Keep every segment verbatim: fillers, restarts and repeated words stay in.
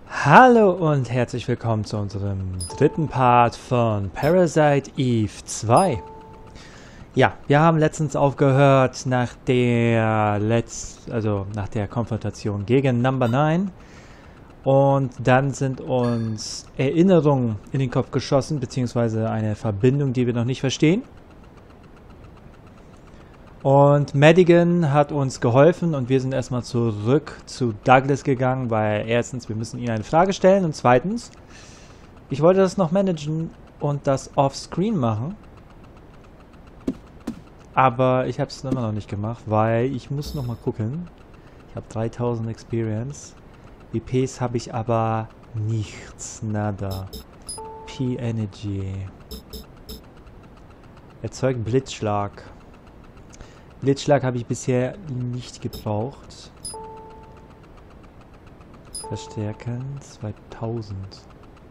Hallo und herzlich willkommen zu unserem dritten Part von Parasite Eve zwei. Ja, wir haben letztens aufgehört nach der Letz also nach der Konfrontation gegen Number neun und dann sind uns Erinnerungen in den Kopf geschossen, beziehungsweise eine Verbindung, die wir noch nicht verstehen. Und Madigan hat uns geholfen und wir sind erstmal zurück zu Douglas gegangen, weil erstens, wir müssen ihm eine Frage stellen und zweitens, ich wollte das noch managen und das offscreen machen. Aber ich habe es immer noch nicht gemacht, weil ich muss noch mal gucken. Ich habe dreitausend Experience. W Ps habe ich aber nichts, nada. P-Energy. Erzeugt Blitzschlag. Blitzschlag habe ich bisher nicht gebraucht. Verstärken zweitausend.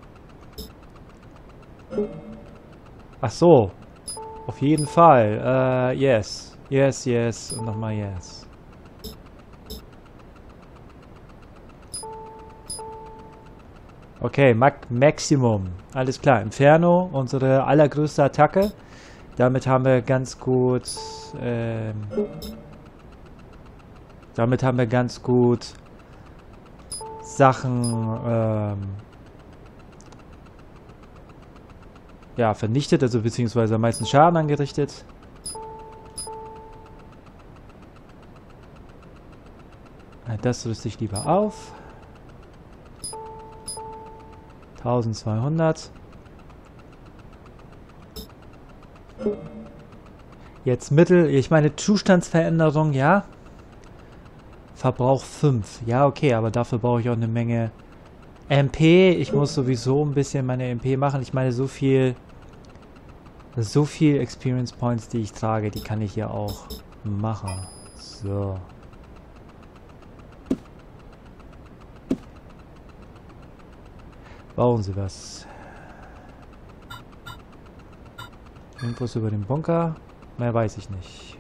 Ach so. Auf jeden Fall. Äh, yes. Yes, yes. Und nochmal yes. Okay, Mac Maximum. Alles klar. Inferno, unsere allergrößte Attacke. Damit haben wir ganz gut, ähm, damit haben wir ganz gut Sachen, ähm, ja, vernichtet, also beziehungsweise am meisten Schaden angerichtet. Das rüste ich lieber auf. eintausendzweihundert. Jetzt Mittel, ich meine Zustandsveränderung, ja. Verbrauch fünf. Ja, okay, aber dafür brauche ich auch eine Menge M P. Ich muss sowieso ein bisschen meine M P machen. Ich meine, so viel so viel Experience Points, die ich trage, die kann ich ja auch machen. So. Bauen Sie was. Infos über den Bunker. Mehr weiß ich nicht.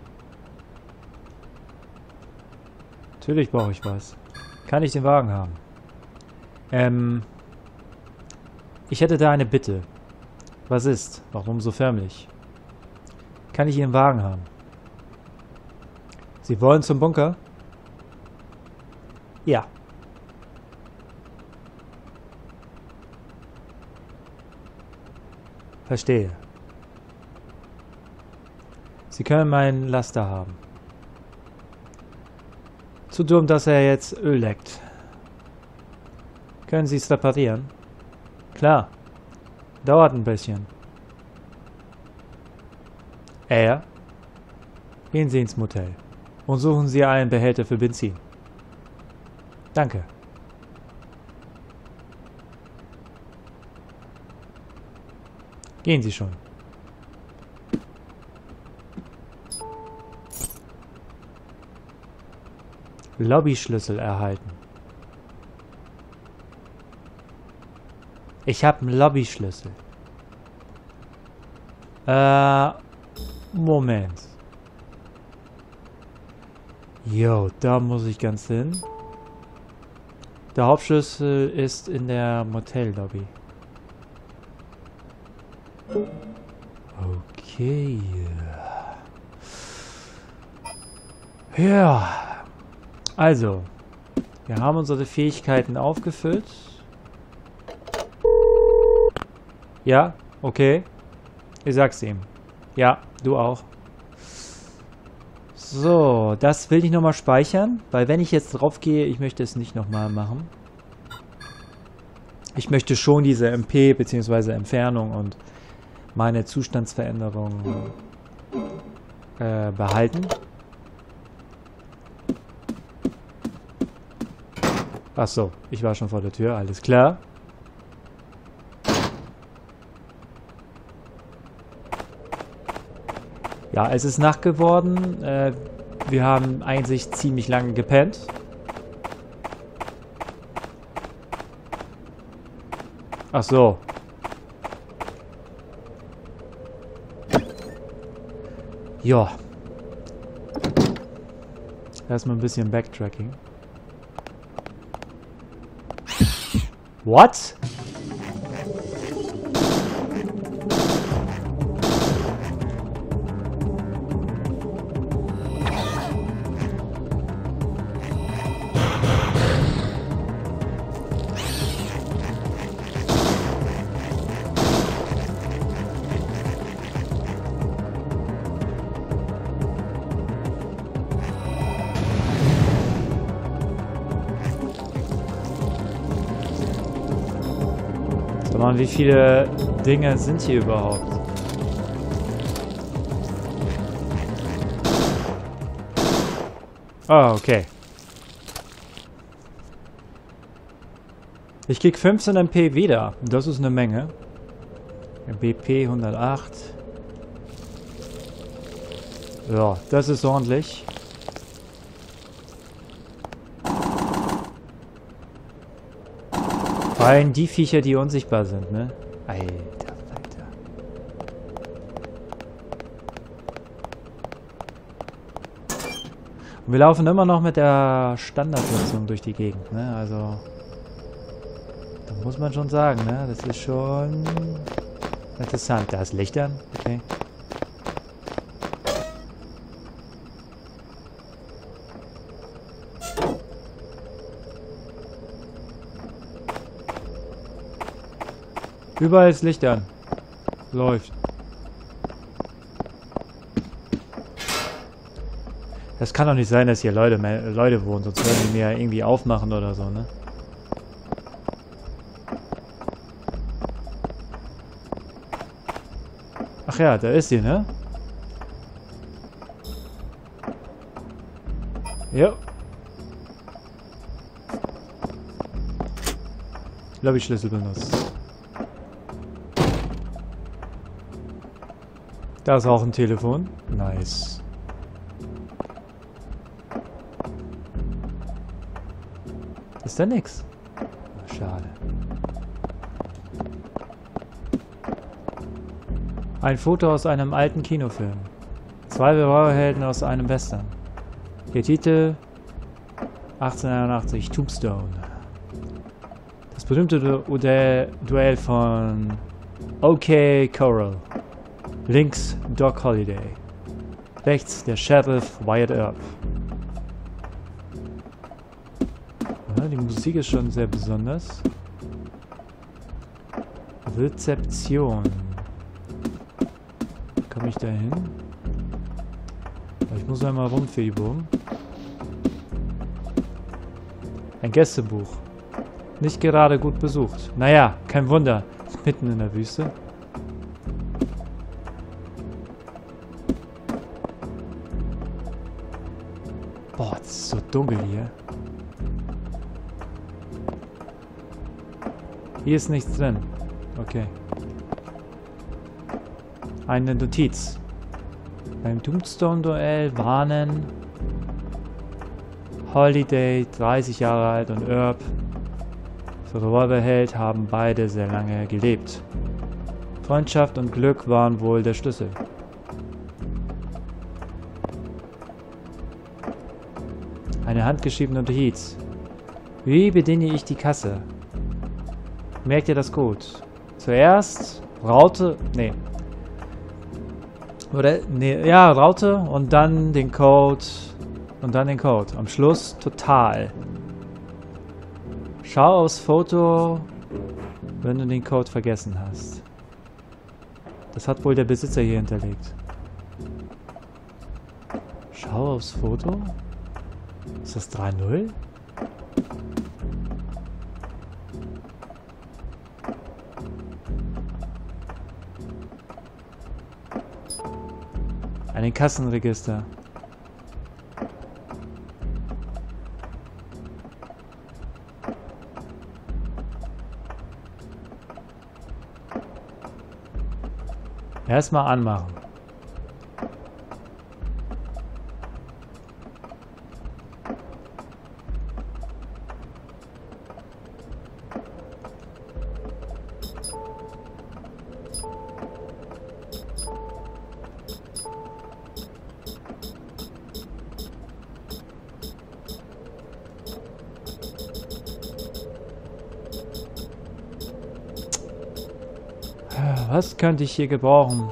Natürlich brauche ich was. Kann ich den Wagen haben? Ähm. Ich hätte da eine Bitte. Was ist? Warum so förmlich? Kann ich Ihren Wagen haben? Sie wollen zum Bunker? Ja. Verstehe. Sie können meinen Laster haben. Zu dumm, dass er jetzt Öl leckt. Können Sie es reparieren? Klar. Dauert ein bisschen. Er? Gehen Sie ins Motel. Und suchen Sie einen Behälter für Benzin. Danke. Gehen Sie schon. Lobbyschlüssel erhalten. Ich habe einen Lobbyschlüssel. Äh, Moment. Jo, da muss ich ganz hin. Der Hauptschlüssel ist in der Motellobby. Okay. Ja. Also, wir haben unsere Fähigkeiten aufgefüllt. Ja, okay. Ich sag's ihm. Ja, du auch. So, das will ich nochmal speichern, weil wenn ich jetzt drauf gehe, ich möchte es nicht nochmal machen. Ich möchte schon diese M P bzw. Entfernung und meine Zustandsveränderung äh, behalten. Ach so, ich war schon vor der Tür, alles klar. Ja, es ist Nacht geworden. Äh, wir haben eigentlich ziemlich lange gepennt. Ach so. Ja. Erstmal ein bisschen Backtracking. What? Mann, wie viele Dinge sind hier überhaupt? Ah, okay. Ich krieg fünfzehn M P wieder. Das ist eine Menge. B P hundertacht. Ja, das ist ordentlich. Vor allem die Viecher, die unsichtbar sind, ne? Alter, Alter. Und wir laufen immer noch mit der Standardnutzung durch die Gegend, ne? Also, da muss man schon sagen, ne? Das ist schon interessant. Da ist Licht an, okay. Überall ist Licht an. Läuft. Das kann doch nicht sein, dass hier Leute, Leute wohnen, sonst würden die mir irgendwie aufmachen oder so, ne? Ach ja, da ist sie, ne? Ja. Lobby-Schlüssel benutzt. Da ist auch ein Telefon. Nice. Ist da nix? Schade. Ein Foto aus einem alten Kinofilm. Zwei Horrorhelden aus einem Western. Der Titel achtzehnhunderteinundachtzig, Tombstone. Das berühmte du Duell von OK Corral. Links Doc Holliday. Rechts der Sheriff Wyatt Earp. Ja, die Musik ist schon sehr besonders. Rezeption. Komme ich da hin? Ich muss einmal rumfieber. Ein Gästebuch. Nicht gerade gut besucht. Naja, kein Wunder. Mitten in der Wüste. Boah, es ist so dunkel hier. Hier ist nichts drin. Okay. Eine Notiz. Beim Tombstone-Duell warnen Holiday, dreißig Jahre alt, und Earp, Revolverheld, haben beide sehr lange gelebt. Freundschaft und Glück waren wohl der Schlüssel. Eine handgeschriebene Notiz. Wie bediene ich die Kasse? Merkt ihr das gut? Zuerst Raute, nee. Oder, nee, ja, Raute und dann den Code und dann den Code. Am Schluss total. Schau aufs Foto, wenn du den Code vergessen hast. Das hat wohl der Besitzer hier hinterlegt. Schau aufs Foto? Ist das drei null? Ein Kassenregister. Erstmal anmachen. Was könnte ich hier gebrauchen?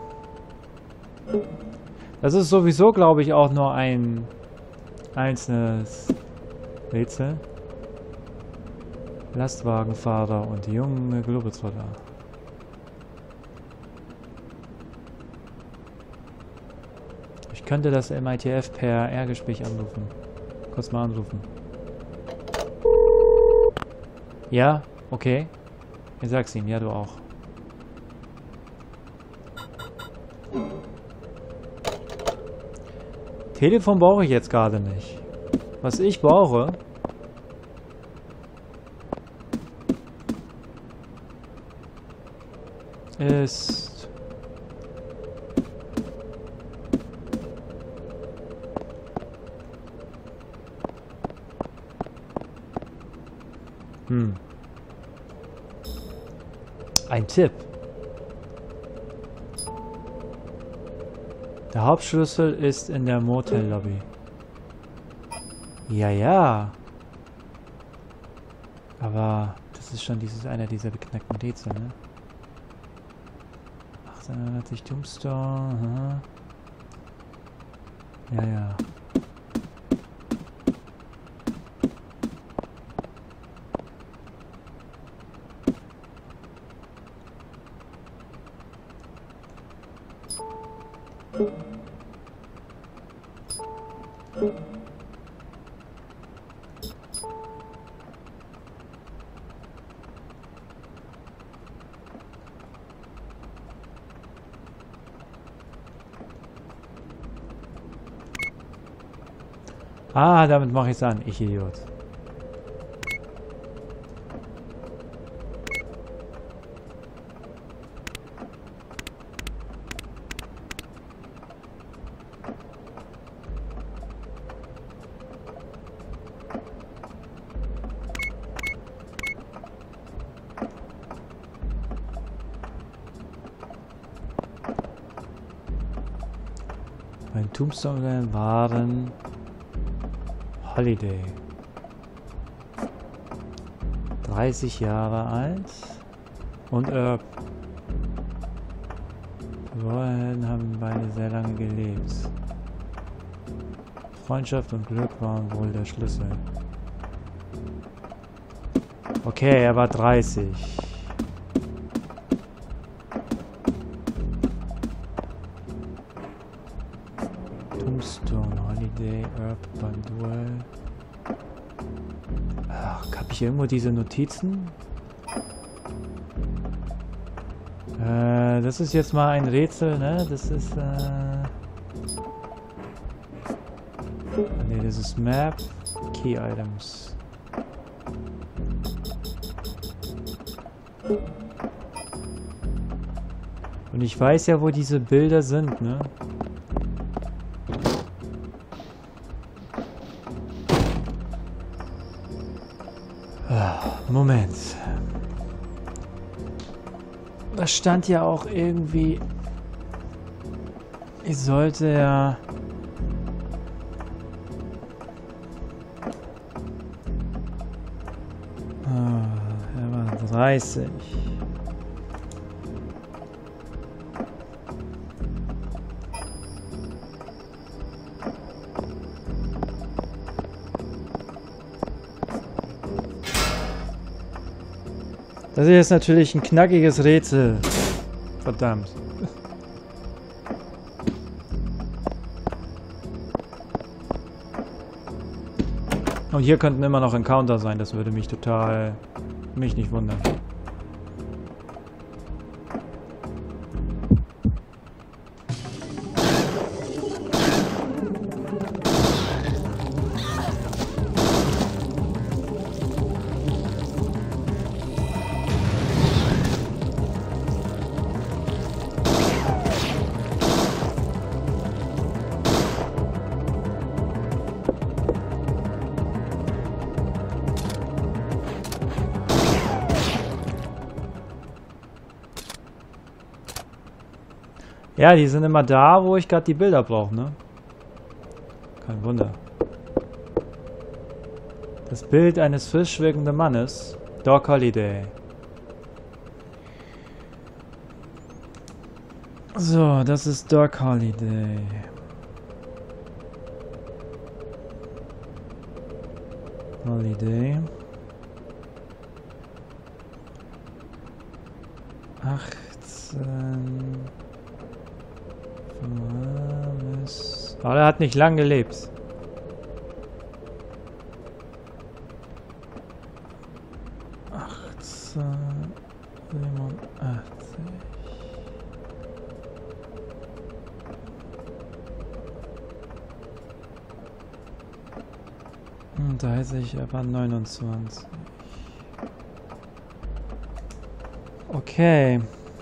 Das ist sowieso, glaube ich, auch nur ein einzelnes Rätsel. Lastwagenfahrer und die jungen Globetrotter. Ich könnte das M I T F per R-Gespräch anrufen. Kurz mal anrufen. Ja, okay. Ich sag's ihm, ja du auch. Telefon brauche ich jetzt gerade nicht. Was ich brauche... ist... Hm. Ein Tipp. Der Hauptschlüssel ist in der Motellobby. Ja, ja. Aber das ist schon dieses einer dieser beknackten Rätsel, ne? achtzehnhundertneunzig Tombstone. Ja, ja. Ah, damit mache ich es an. Ich Idiot. Mein Tombstone waren Holiday. dreißig Jahre alt. Und Herb. Die beiden haben beide sehr lange gelebt. Freundschaft und Glück waren wohl der Schlüssel. Okay, er war dreißig. Tombstone, Holiday, Herb, Banduel. Ach, hab ich irgendwo diese Notizen? Äh, das ist jetzt mal ein Rätsel, ne? Das ist, äh... Ne, das ist Map, Key Items. Und ich weiß ja, wo diese Bilder sind, ne? Moment. Das stand ja auch irgendwie... Ich sollte ja... Ah, er war dreißig. Das ist jetzt natürlich ein knackiges Rätsel. Verdammt. Und hier könnten immer noch Encounter sein. Das würde mich total... mich nicht wundern. Ja, die sind immer da, wo ich gerade die Bilder brauche, ne? Kein Wunder. Das Bild eines frisch wirkenden Mannes. Doc Holiday. So, das ist Doc Holiday. Holiday. achtzehn. Aber er hat nicht lang gelebt. achtzehn. siebenundachtzig. dreißig, er war neunundzwanzig. Okay.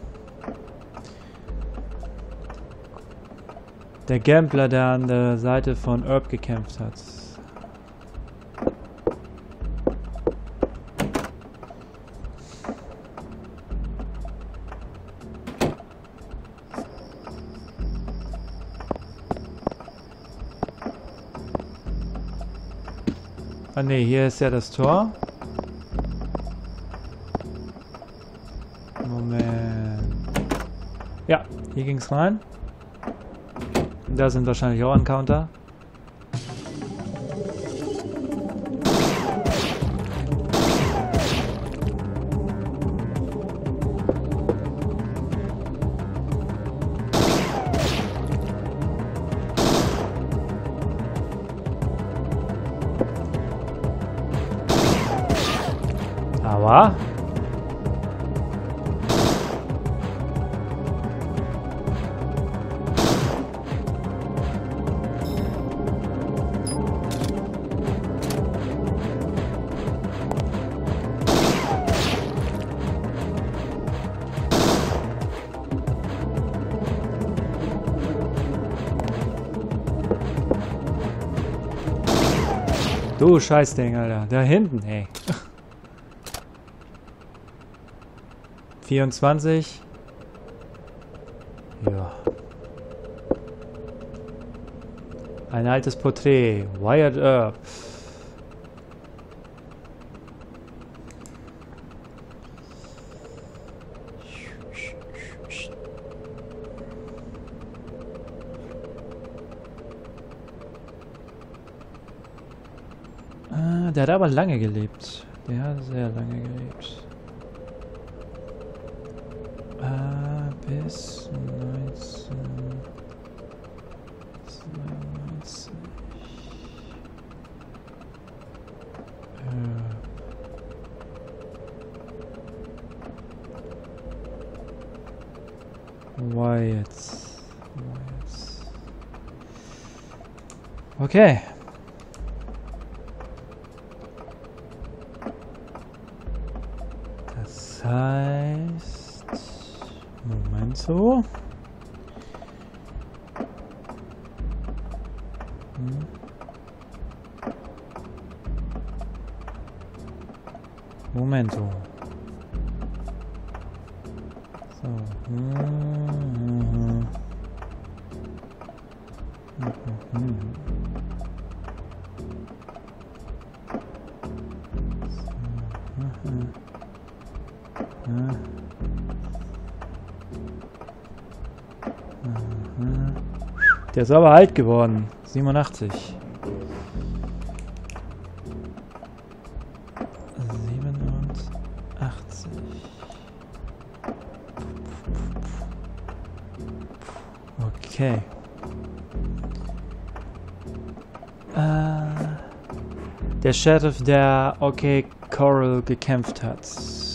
Der Gambler, der an der Seite von Herb gekämpft hat. Ah ne, hier ist ja das Tor. Moment. Ja, hier ging's rein. Da sind wahrscheinlich auch Encounter. Aber du Scheißding, Alter. Da hinten, ey. vierundzwanzig. Ja. Ein altes Porträt. Wired Up. Ah, der hat aber lange gelebt. Der hat sehr lange gelebt. Ah, bis neunzehnhundertzweiundneunzig. Ja. Wyatt. Wyatt. Okay. Das heißt... Moment so. Hm. Moment so. So. Hm, hm, hm. Hm, hm, hm. So, hm, hm. Hm. Der ist aber alt geworden. siebenundachtzig. siebenundachtzig. Okay. Äh, der Sheriff, der OK Corral gekämpft hat.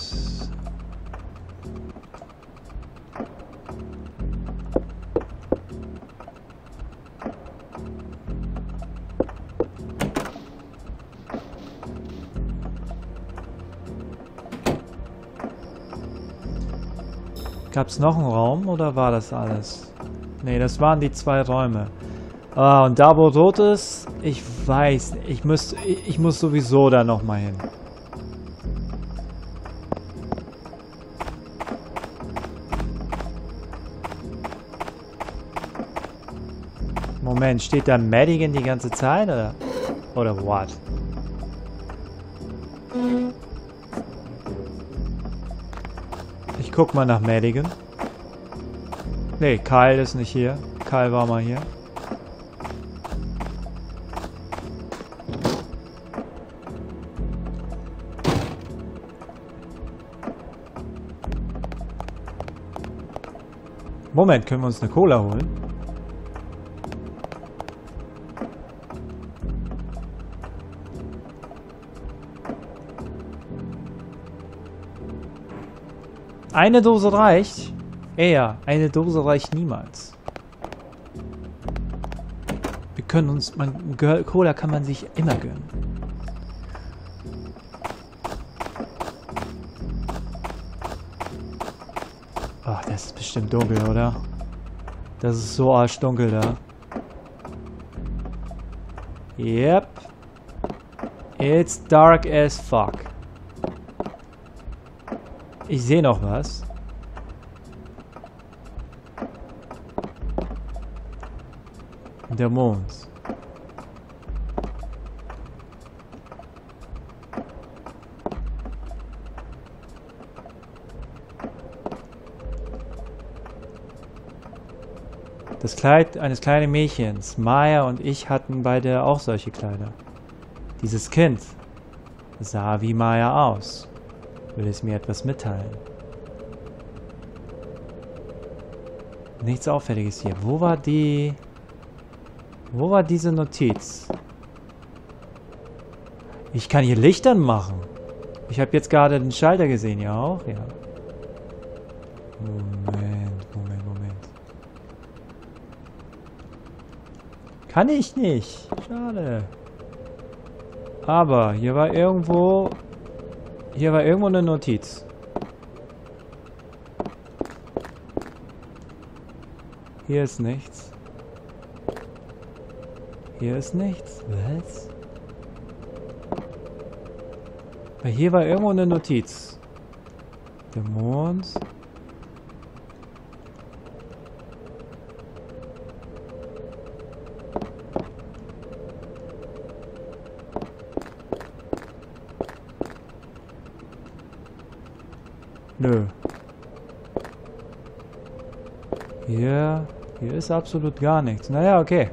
Gab es noch einen Raum oder war das alles? Ne, das waren die zwei Räume. Ah, und da wo rot ist, ich weiß, ich muss, ich, ich muss sowieso da nochmal hin. Moment, steht da Madigan die ganze Zeit oder? Oder what? Ich guck mal nach Madigan. Nee, Kyle ist nicht hier. Kyle war mal hier. Moment, können wir uns eine Cola holen? Eine Dose reicht? Eher, eine Dose reicht niemals. Wir können uns, man, Cola kann man sich immer gönnen. Ach, das ist bestimmt dunkel, oder? Das ist so arschdunkel da. Yep. It's dark as fuck. Ich sehe noch was. Der Mond. Das Kleid eines kleinen Mädchens. Maya und ich hatten beide auch solche Kleider. Dieses Kind sah wie Maya aus. Will es mir etwas mitteilen? Nichts Auffälliges hier. Wo war die... Wo war diese Notiz? Ich kann hier Licht anmachen. Ich habe jetzt gerade den Schalter gesehen. Ja auch? Ja. Moment, Moment, Moment. Kann ich nicht. Schade. Aber hier war irgendwo... Hier war irgendwo eine Notiz. Hier ist nichts. Hier ist nichts. Was? Weil hier war irgendwo eine Notiz. Der Mond. Nö. Hier, hier ist absolut gar nichts. Naja, okay.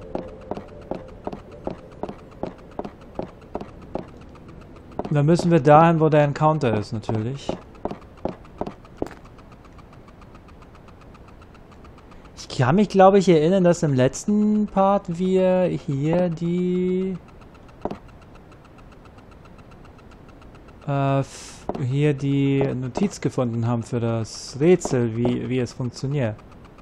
Dann müssen wir dahin, wo der Encounter ist, natürlich. Ich kann mich, glaube ich, erinnern, dass im letzten Part wir hier die... Äh, hier die Notiz gefunden haben für das Rätsel, wie, wie es funktioniert.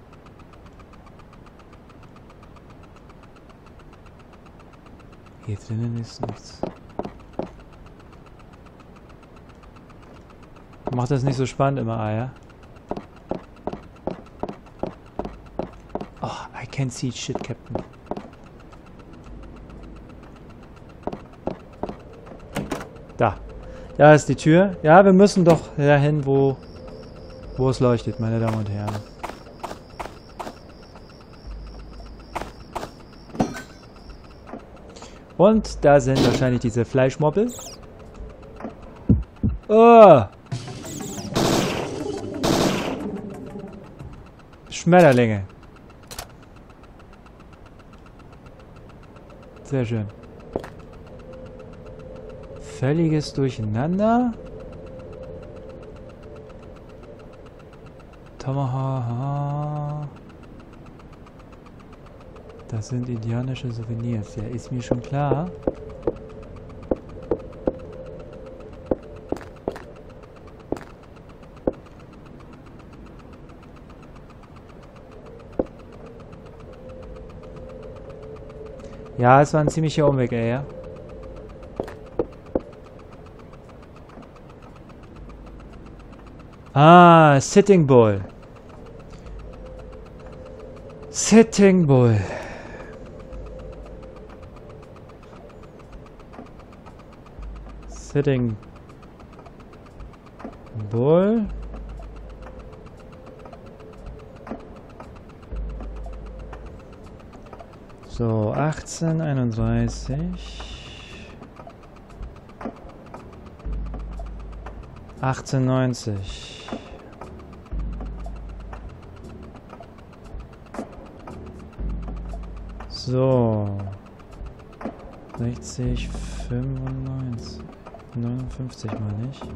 Hier drinnen ist nichts. Macht das nicht so spannend immer, Eier? Oh, I can't see shit, Captain. Da. Da ist die Tür. Ja, wir müssen doch dahin, wo, wo es leuchtet, meine Damen und Herren. Und da sind wahrscheinlich diese Fleischmoppel. Oh! Schmetterlinge. Sehr schön. Völliges Durcheinander. Tomahawk. Das sind indianische Souvenirs. Ja, ist mir schon klar. Ja, es war ein ziemlicher Umweg, ey, ja. Ah, Sitting Bull. Sitting Bull. Sitting Bull. So, achtzehn einunddreißig. achtzehn neunzig. So. sechzig, fünfundneunzig. neunundfünfzig meine ich.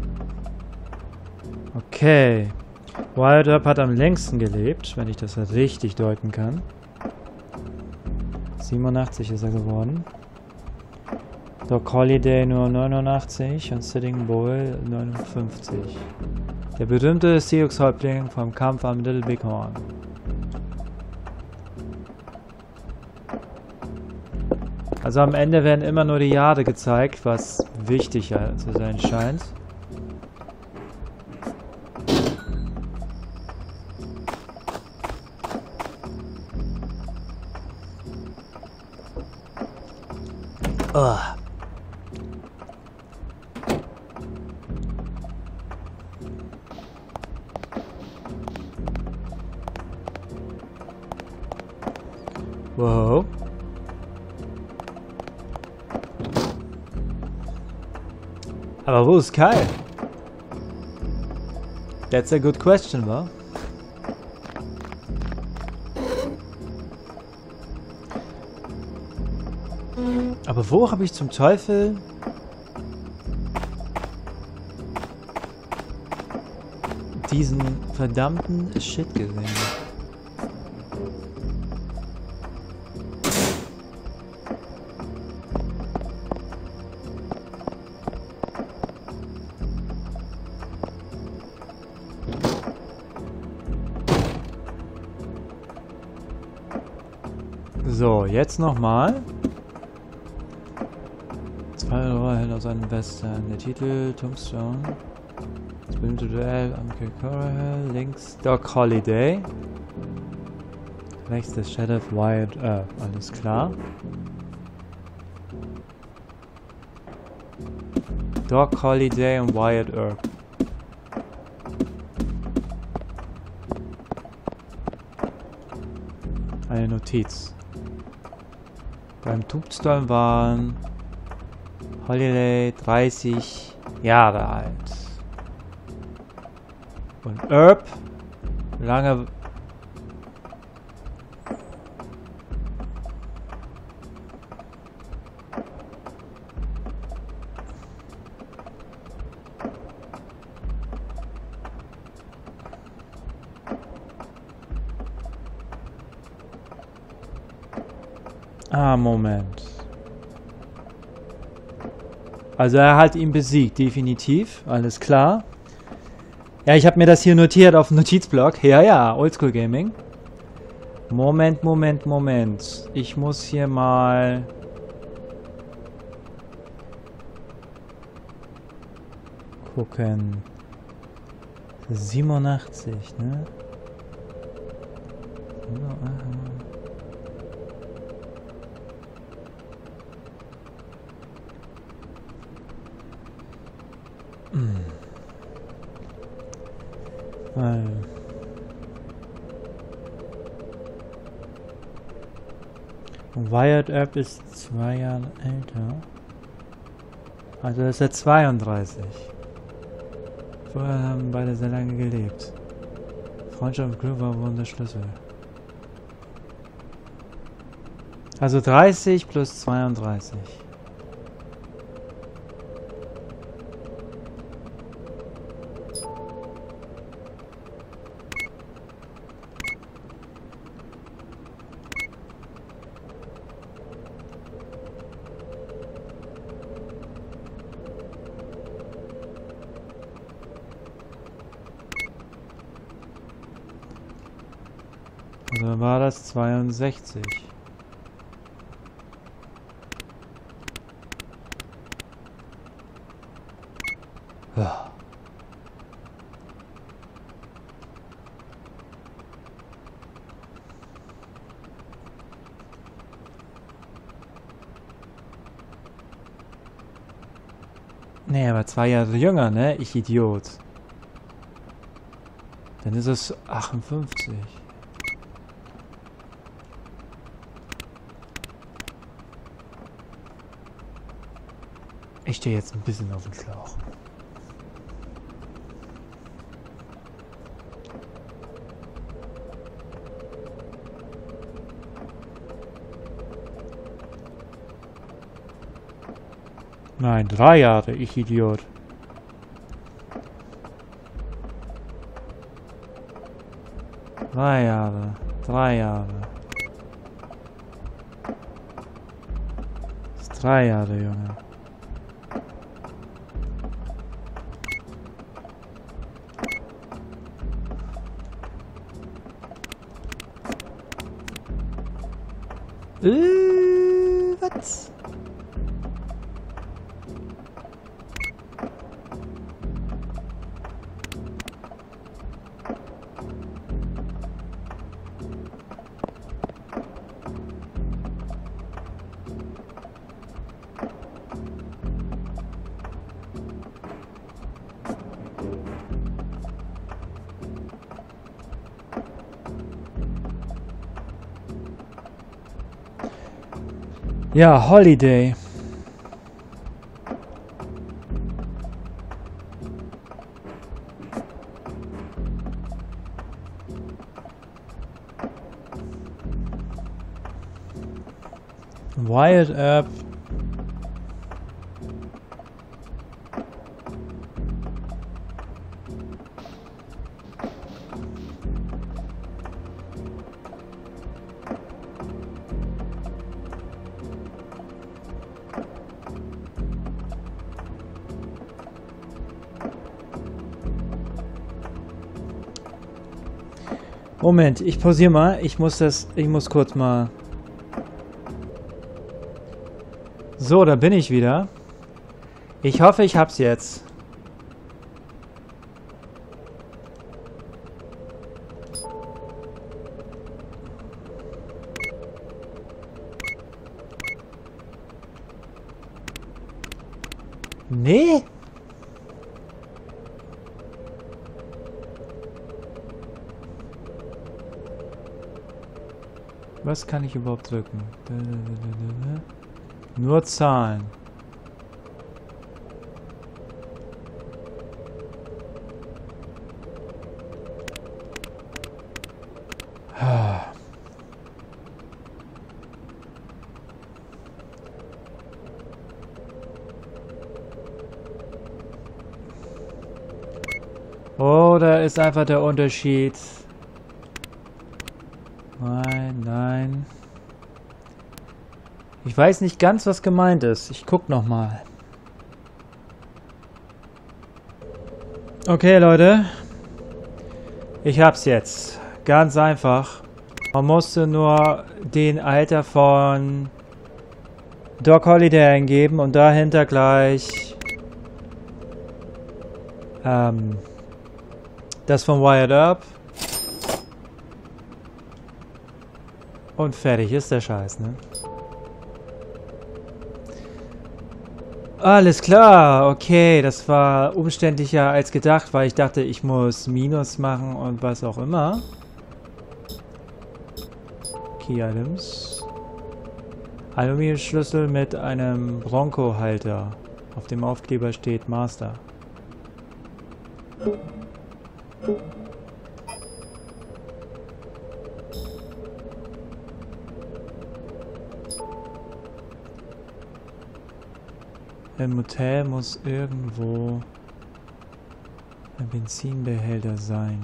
Okay. Wyatt Earp hat am längsten gelebt, wenn ich das richtig deuten kann. siebenundachtzig ist er geworden. Doc Holliday nur neunundachtzig und Sitting Bull neunundfünfzig. Der berühmte Sioux-Häuptling vom Kampf am Little Bighorn. Also am Ende werden immer nur die Jahre gezeigt, was wichtiger zu sein scheint. Oh. Wow. Aber wo ist Kyle? That's a good question, wa? Aber wo habe ich zum Teufel diesen verdammten Shit gesehen? So, jetzt nochmal. Zwei Rollhändler aus einem Western. Der Titel Tombstone. Das berühmte Duell am Kilcorrehill. Links Doc Holliday. Rechts der Sheriff Wyatt Earp. Alles klar. Doc Holliday und Wyatt Earp. Eine Notiz. Beim Tombstone waren Holliday dreißig Jahre alt. Und Earp lange... Ah, Moment. Also er hat ihn besiegt, definitiv. Alles klar. Ja, ich habe mir das hier notiert auf dem Notizblock. Ja, ja, Oldschool Gaming. Moment, Moment, Moment. Ich muss hier mal... gucken. siebenundachtzig, ne? Ja, aha. Weil und Wyatt Earp ist zwei Jahre älter. Also ist er zweiunddreißig. Vorher haben beide sehr lange gelebt. Freundschaft und Glück waren der Schlüssel. Also dreißig plus zweiunddreißig. Also war das zweiundsechzig. Ja. Nee, aber zwei Jahre jünger, ne? Ich Idiot. Dann ist es achtundfünfzig. Ich stehe jetzt ein bisschen auf dem Schlauch. Nein, drei Jahre, ich Idiot. Drei Jahre, drei Jahre. Das ist drei Jahre, Junge. Äh, was? Ja, Holiday. Wired Up. Moment, ich pausiere mal. Ich muss das, ich muss kurz mal. So, da bin ich wieder. Ich hoffe, ich hab's jetzt. Nee? Was kann ich überhaupt drücken? Nur Zahlen. Oh, da ist einfach der Unterschied. Nein, nein. Ich weiß nicht ganz, was gemeint ist. Ich guck noch mal. Okay, Leute. Ich hab's jetzt. Ganz einfach. Man musste nur den Alter von Doc Holiday eingeben und dahinter gleich ähm, das von Wired Up. Und fertig ist der Scheiß, ne? Alles klar, okay, das war umständlicher als gedacht, weil ich dachte, ich muss Minus machen und was auch immer. Key Items. Aluminiumschlüssel mit einem Bronco-Halter. Auf dem Aufkleber steht Master. Im Motel muss irgendwo ein Benzinbehälter sein.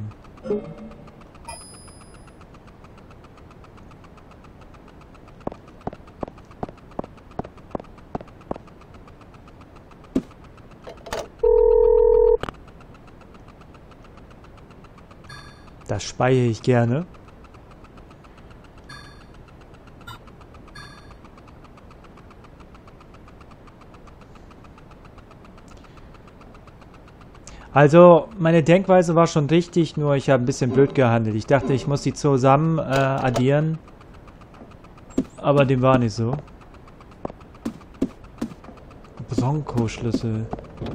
Das speichere ich gerne. Also, meine Denkweise war schon richtig, nur ich habe ein bisschen blöd gehandelt. Ich dachte, ich muss die zusammen äh, addieren. Aber dem war nicht so. Bronco-Schlüssel.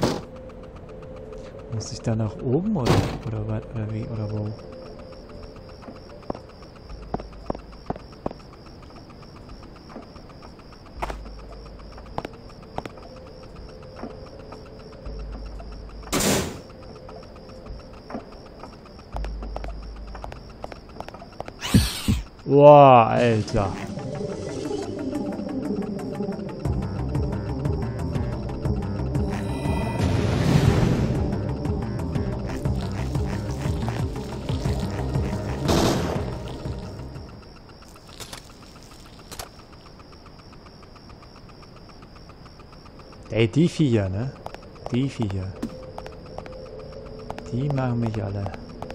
Muss ich da nach oben oder, oder, oder wie oder wo? Boah, Alter. Ey, die Viecher, ne? Die Viecher. Die machen mich alle.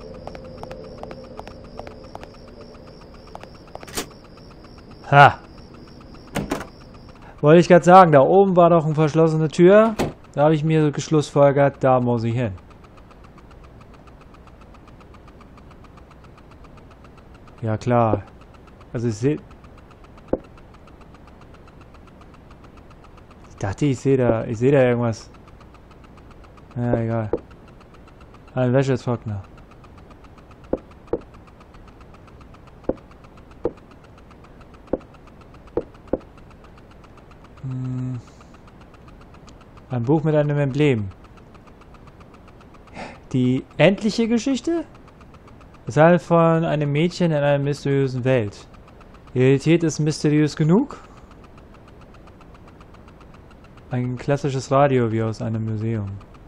Ha! Wollte ich gerade sagen, da oben war doch eine verschlossene Tür. Da habe ich mir geschlussfolgert, da muss ich hin. Ja klar. Also ich sehe... Ich dachte, ich sehe da... Ich sehe da irgendwas. Ja, egal. Ein Wäschetrockner. Hm. Ein Buch mit einem Emblem. Die endliche Geschichte? Es handelt von einem Mädchen in einer mysteriösen Welt. Die Realität ist mysteriös genug? Ein klassisches Radio wie aus einem Museum.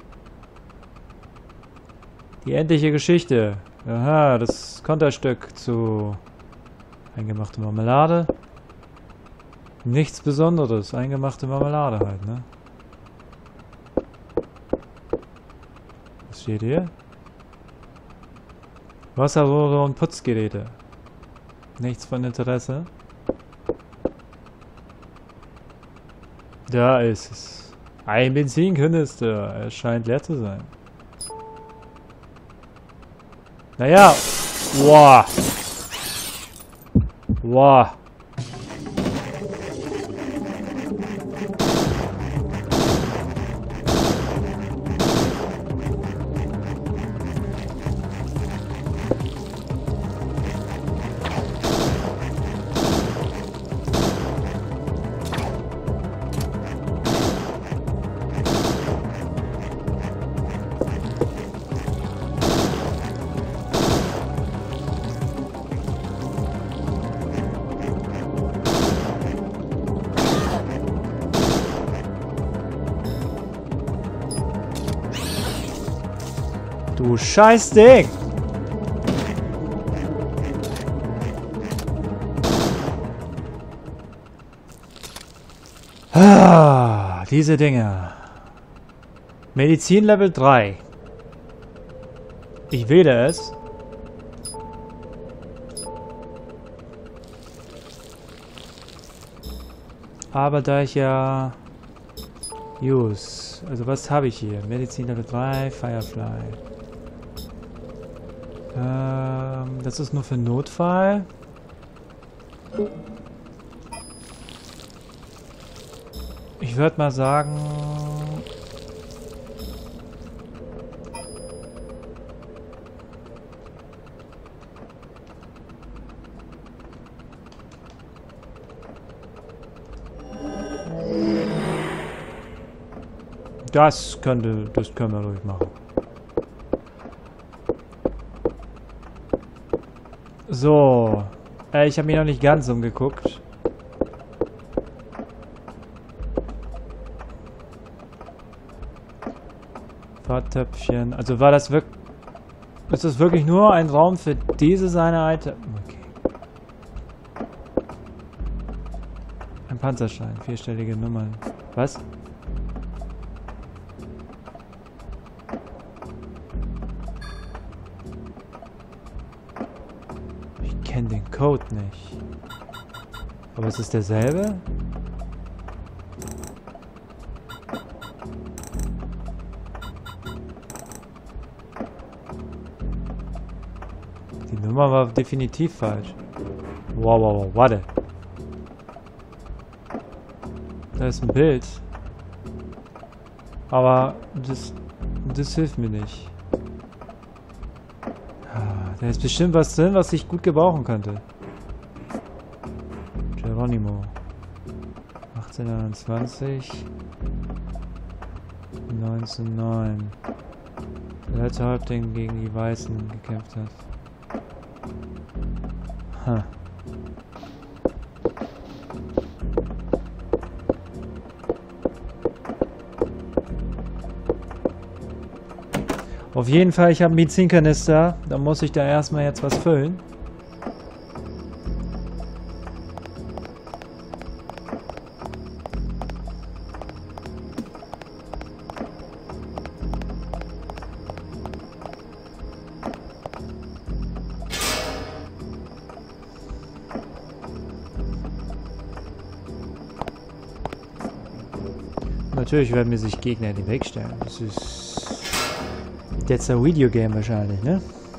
Die endliche Geschichte. Aha, das Konterstück zu eingemachte Marmelade. Nichts Besonderes. Eingemachte Marmelade halt, ne? Was steht hier? Wasserrohre und Putzgeräte. Nichts von Interesse. Da ist es. Ein Benzinkanister. Es scheint leer zu sein. Naja. Wow. Wow. Du scheiß Ding! Ah, diese Dinge. Medizin Level drei. Ich wähle es. Aber da ich ja... Use. Also was habe ich hier? Medizin Level drei, Firefly. Ähm, das ist nur für Notfall. Ich würde mal sagen... Das könnte, das können wir ruhig machen. So, äh, ich habe mich noch nicht ganz umgeguckt. Fahrtöpfchen. Also war das wirklich... Ist das wirklich nur ein Raum für diese seine Item? Okay. Ein Panzerstein, vierstellige Nummern. Was? Ich kenne den Code nicht. Aber ist es derselbe? Die Nummer war definitiv falsch. Wow, wow, wow, warte. Da ist ein Bild. Aber das, das hilft mir nicht. Da ist bestimmt was drin, was ich gut gebrauchen könnte. Geronimo. achtzehnhundertneunundzwanzig. neunzehnhundertneun. Der letzte Häuptling gegen die Weißen gekämpft hat. Huh. Auf jeden Fall, ich habe einen Benzinkanister. Da muss ich da erstmal jetzt was füllen. Natürlich werden mir sich Gegner in den Weg stellen. Das ist jetzt ein Videogame wahrscheinlich, ne?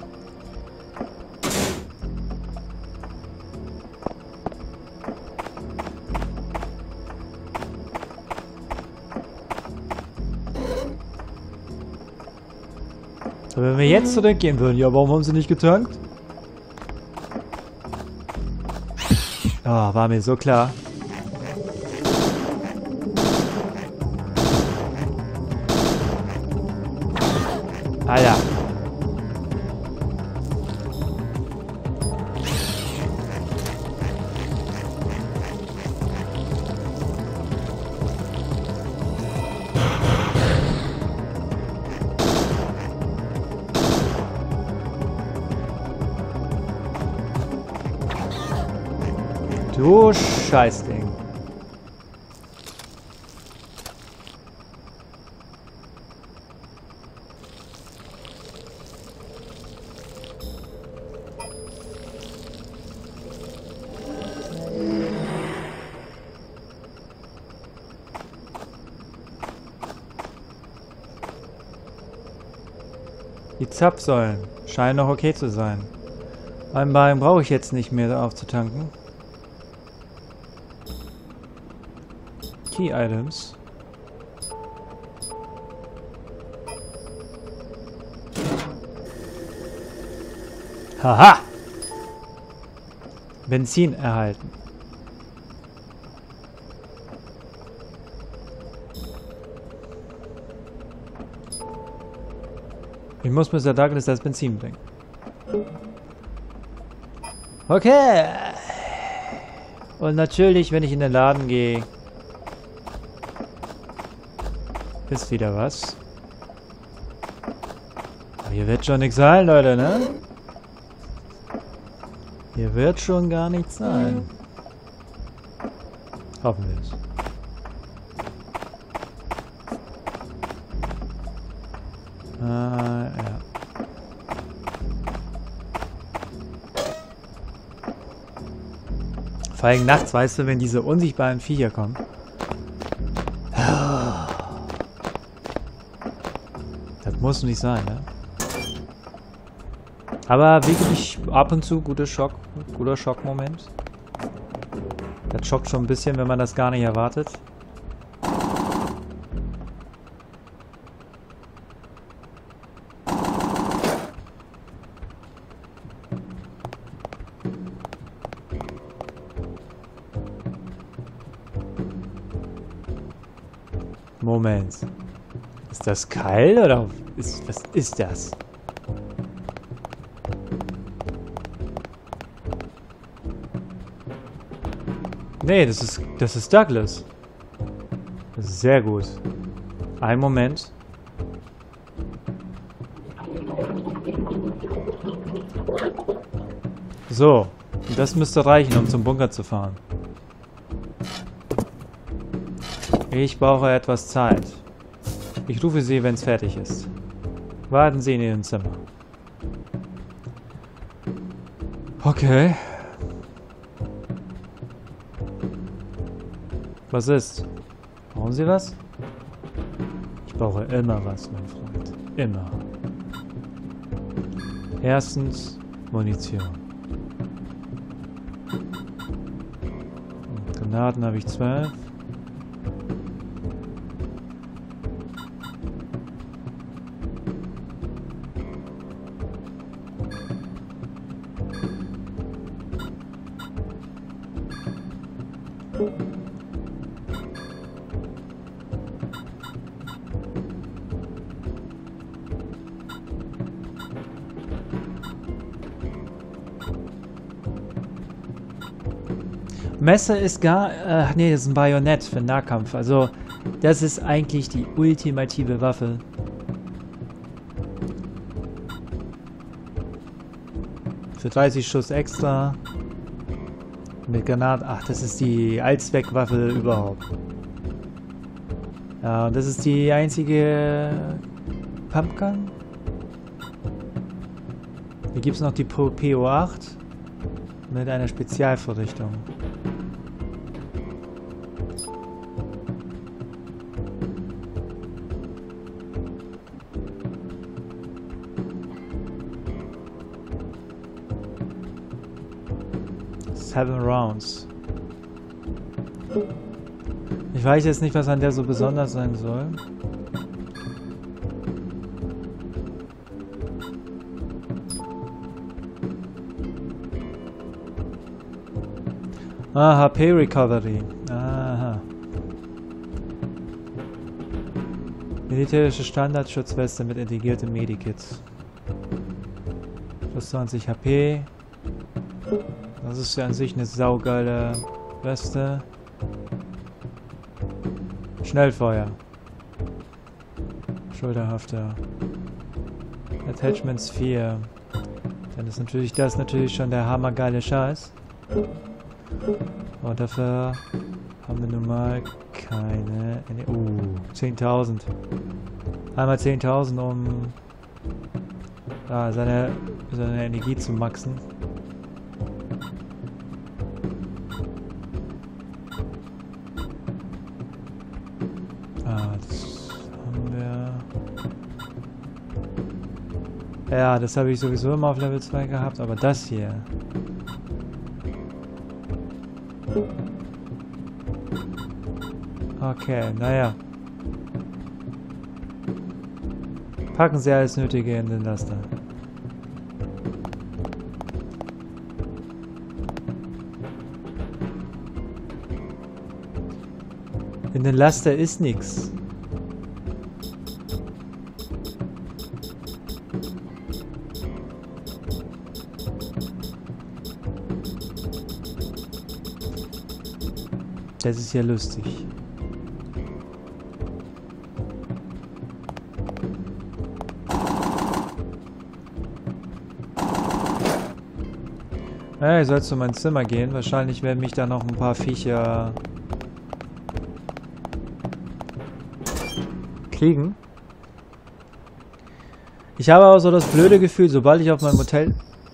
Aber wenn wir jetzt zurückgehen würden, ja, warum haben sie nicht getankt? Ah, oh, war mir so klar. Alter. Du Scheißding. Die Zapfsäulen scheinen noch okay zu sein. Einen Bein brauche ich jetzt nicht mehr aufzutanken. Key Items. Haha! Benzin erhalten. Ich muss Mister Douglas das Benzin bringen. Okay. Und natürlich, wenn ich in den Laden gehe, ist wieder was. Aber hier wird schon nichts sein, Leute, ne? Hier wird schon gar nichts sein. Hoffen wir es. Ah, ja. Vor allem nachts, weißt du, wenn diese unsichtbaren Viecher kommen. Das muss nicht sein, ne? Aber wirklich ab und zu guter Schock, guter Schockmoment. Das schockt schon ein bisschen, wenn man das gar nicht erwartet. Moment. Ist das Keil oder ist, was ist das? Nee, das ist das ist Douglas. Das ist sehr gut. Ein Moment. So, das müsste reichen, um zum Bunker zu fahren. Ich brauche etwas Zeit. Ich rufe Sie, wenn es fertig ist. Warten Sie in Ihrem Zimmer. Okay. Was ist? Brauchen Sie was? Ich brauche immer was, mein Freund. Immer. Erstens Munition. Und Granaten habe ich zwölf. Messer ist gar... Ach nee, das ist ein Bajonett für Nahkampf. Also, das ist eigentlich die ultimative Waffe. Für dreißig Schuss extra. Mit Granaten. Ach, das ist die Allzweckwaffe überhaupt. Ja, und das ist die einzige Pumpgun. Hier gibt es noch die P O acht mit einer Spezialvorrichtung. Seven Rounds. Ich weiß jetzt nicht, was an der so besonders sein soll. Ah, H P Recovery. Aha. Militärische Standardschutzweste mit integriertem Medikit. Plus zwanzig H P. Das ist ja an sich eine saugeile Weste. Schnellfeuer. Schulterhafter. Attachments vier. Dann ist natürlich das natürlich schon der hammergeile Scheiß. Und dafür haben wir nun mal keine... Uh, zehntausend. Einmal zehntausend, um ah, seine, seine Energie zu maxen. Ah, das haben wir... Ja, das habe ich sowieso immer auf Level zwei gehabt, aber das hier... Okay, naja. Packen Sie alles Nötige in den Laster. In den Laster ist nichts. Das ist ja lustig. Ja, ich soll zu meinem Zimmer gehen. Wahrscheinlich werden mich da noch ein paar Viecher kriegen. Ich habe auch so das blöde Gefühl, sobald ich auf meinem Hotel...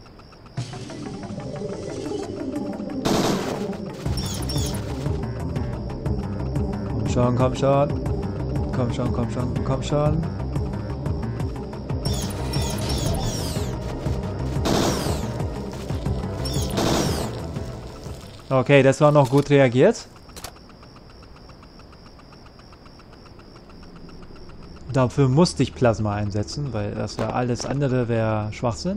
Komm schon, komm schon. Komm schon, komm schon, komm schon. Okay, das war noch gut reagiert. Dafür musste ich Plasma einsetzen, weil das war alles andere wäre Schwachsinn.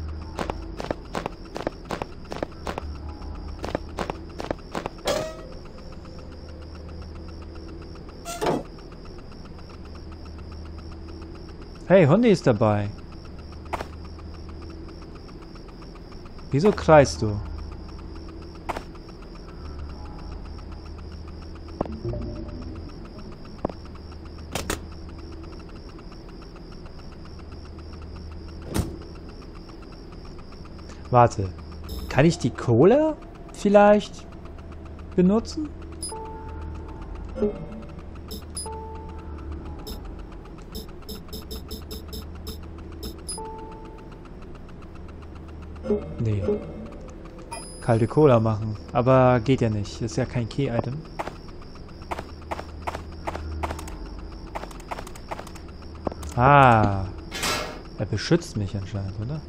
Hey, Hundi ist dabei. Wieso kreist du? Warte, kann ich die Kohle vielleicht benutzen? Nee. Kalte Cola machen, aber geht ja nicht. Ist ja kein Key-Item. Ah, er beschützt mich anscheinend, oder?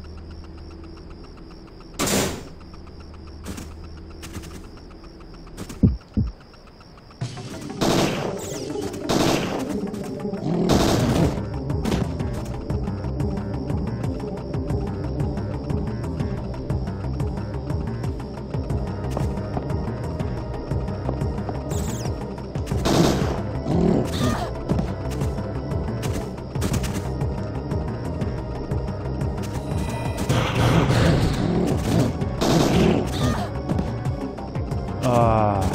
Ah.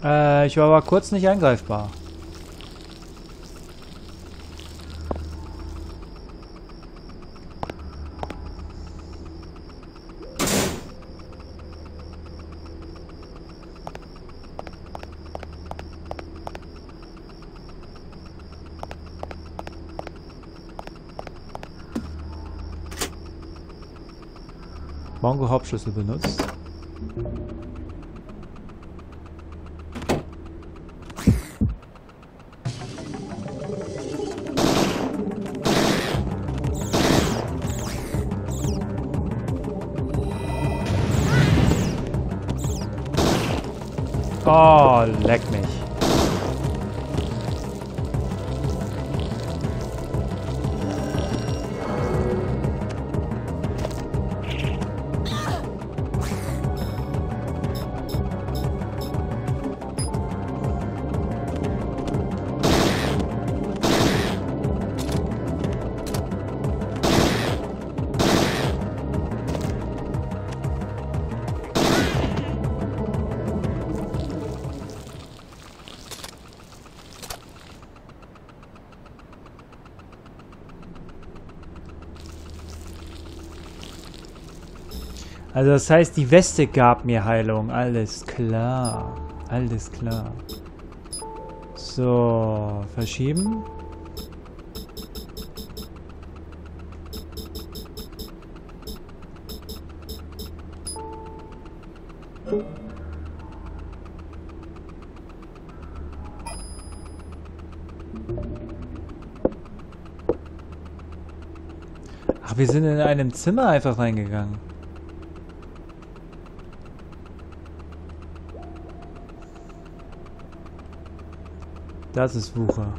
Äh, ich war aber kurz nicht angreifbar. Mongo Hauptschlüssel benutzt. Oh, leck mich. Also das heißt, die Weste gab mir Heilung. Alles klar. Alles klar. So, verschieben. Ach, wir sind in einem Zimmer einfach reingegangen. Das ist Wucher.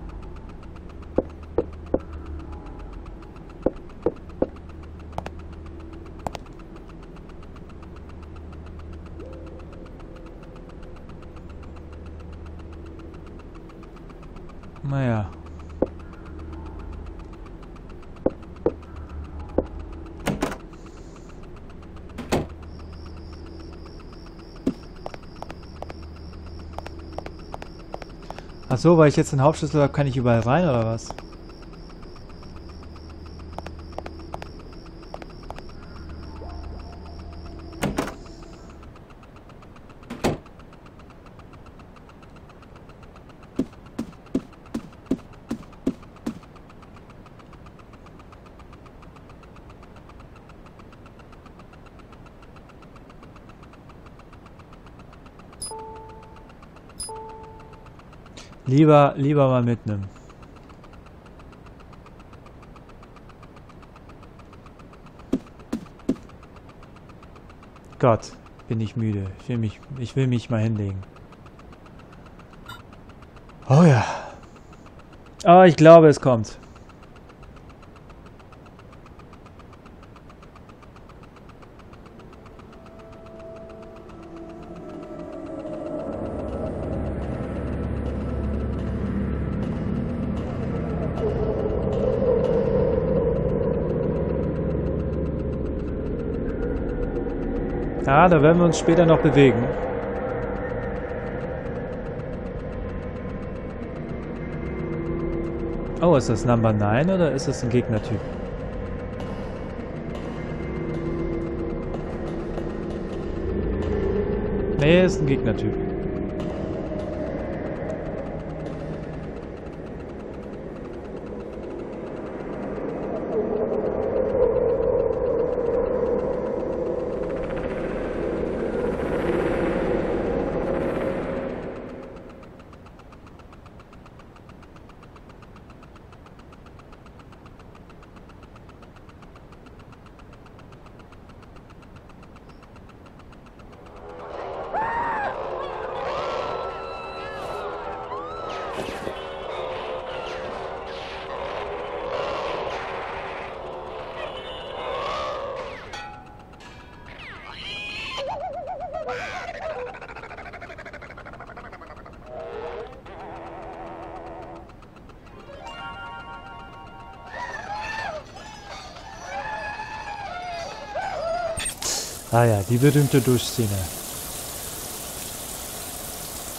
Naja. Ach so, weil ich jetzt den Hauptschlüssel habe, kann ich überall rein, oder was? Lieber, lieber mal mitnehmen. Gott, bin ich müde. Ich will mich, ich will mich mal hinlegen. Oh ja. Oh, ich glaube, es kommt. Ja, da werden wir uns später noch bewegen. Oh, ist das Number neun oder ist das ein Gegnertyp? Nee, ist ein Gegnertyp. Ah ja, die berühmte Duschszene.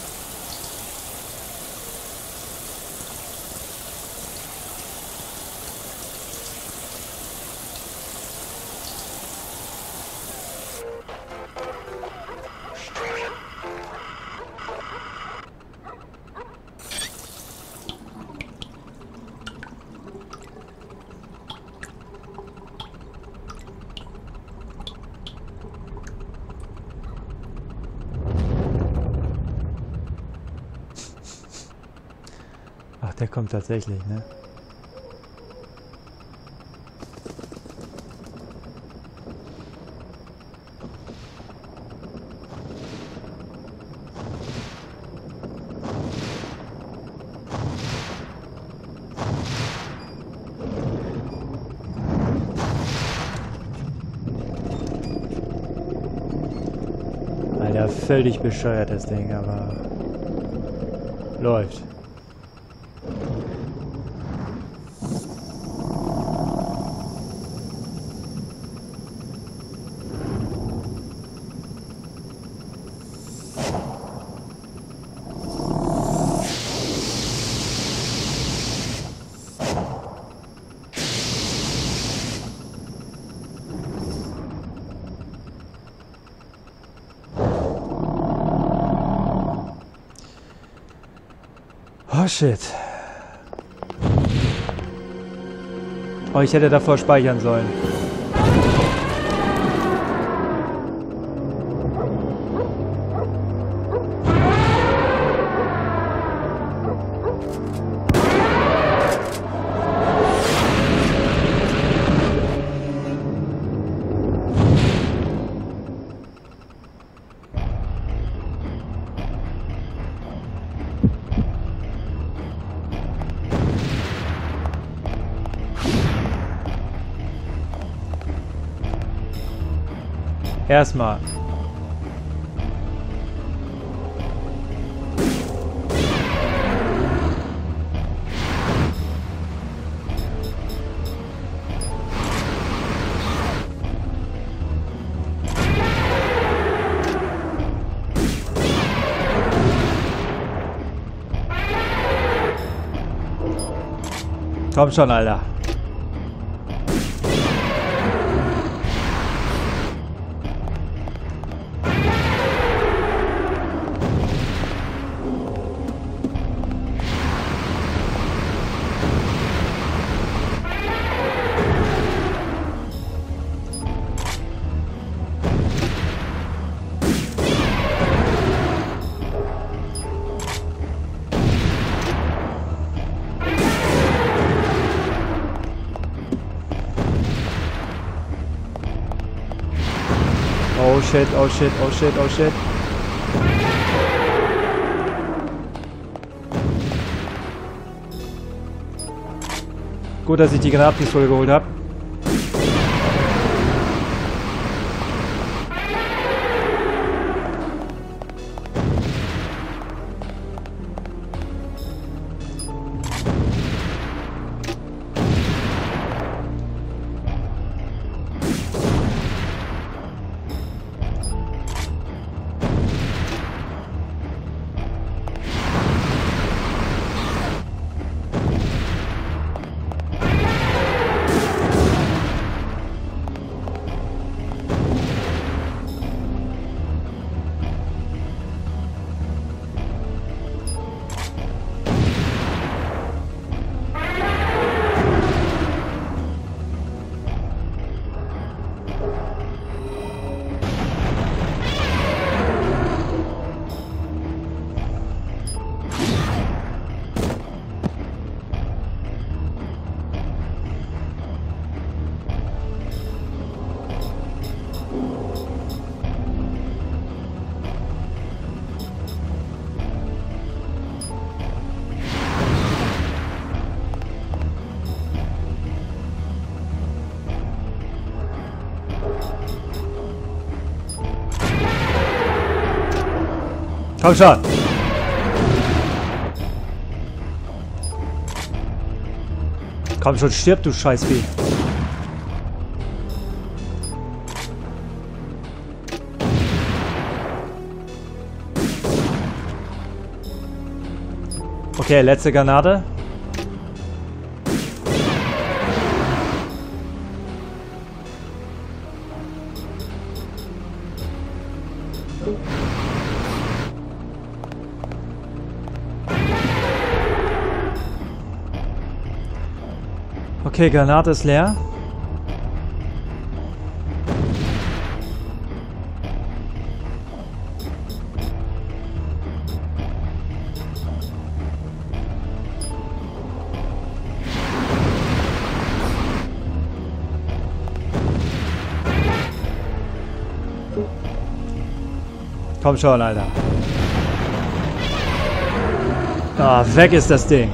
Der kommt tatsächlich, ne? Alter, völlig bescheuert das Ding, aber läuft. Oh shit. Oh, ich hätte davor speichern sollen. Erstmal. Komm schon, Alter. Oh shit, oh shit, oh shit, oh shit. Gut, dass ich die Granatpistole geholt habe. Komm schon! Komm schon, stirb, du Scheißvieh! Okay, letzte Granate. Okay, Granate ist leer. Komm schon, Alter. Ah, weg ist das Ding.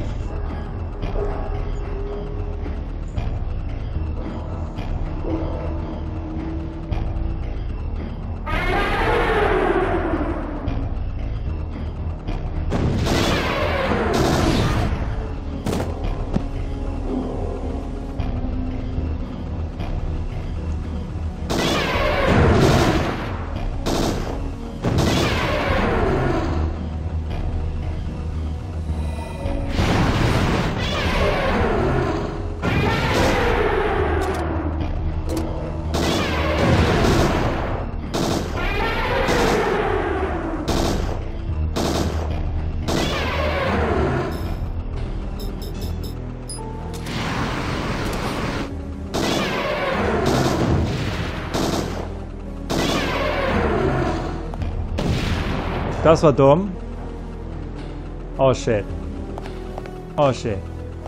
Das war dumm. Oh shit. Oh shit.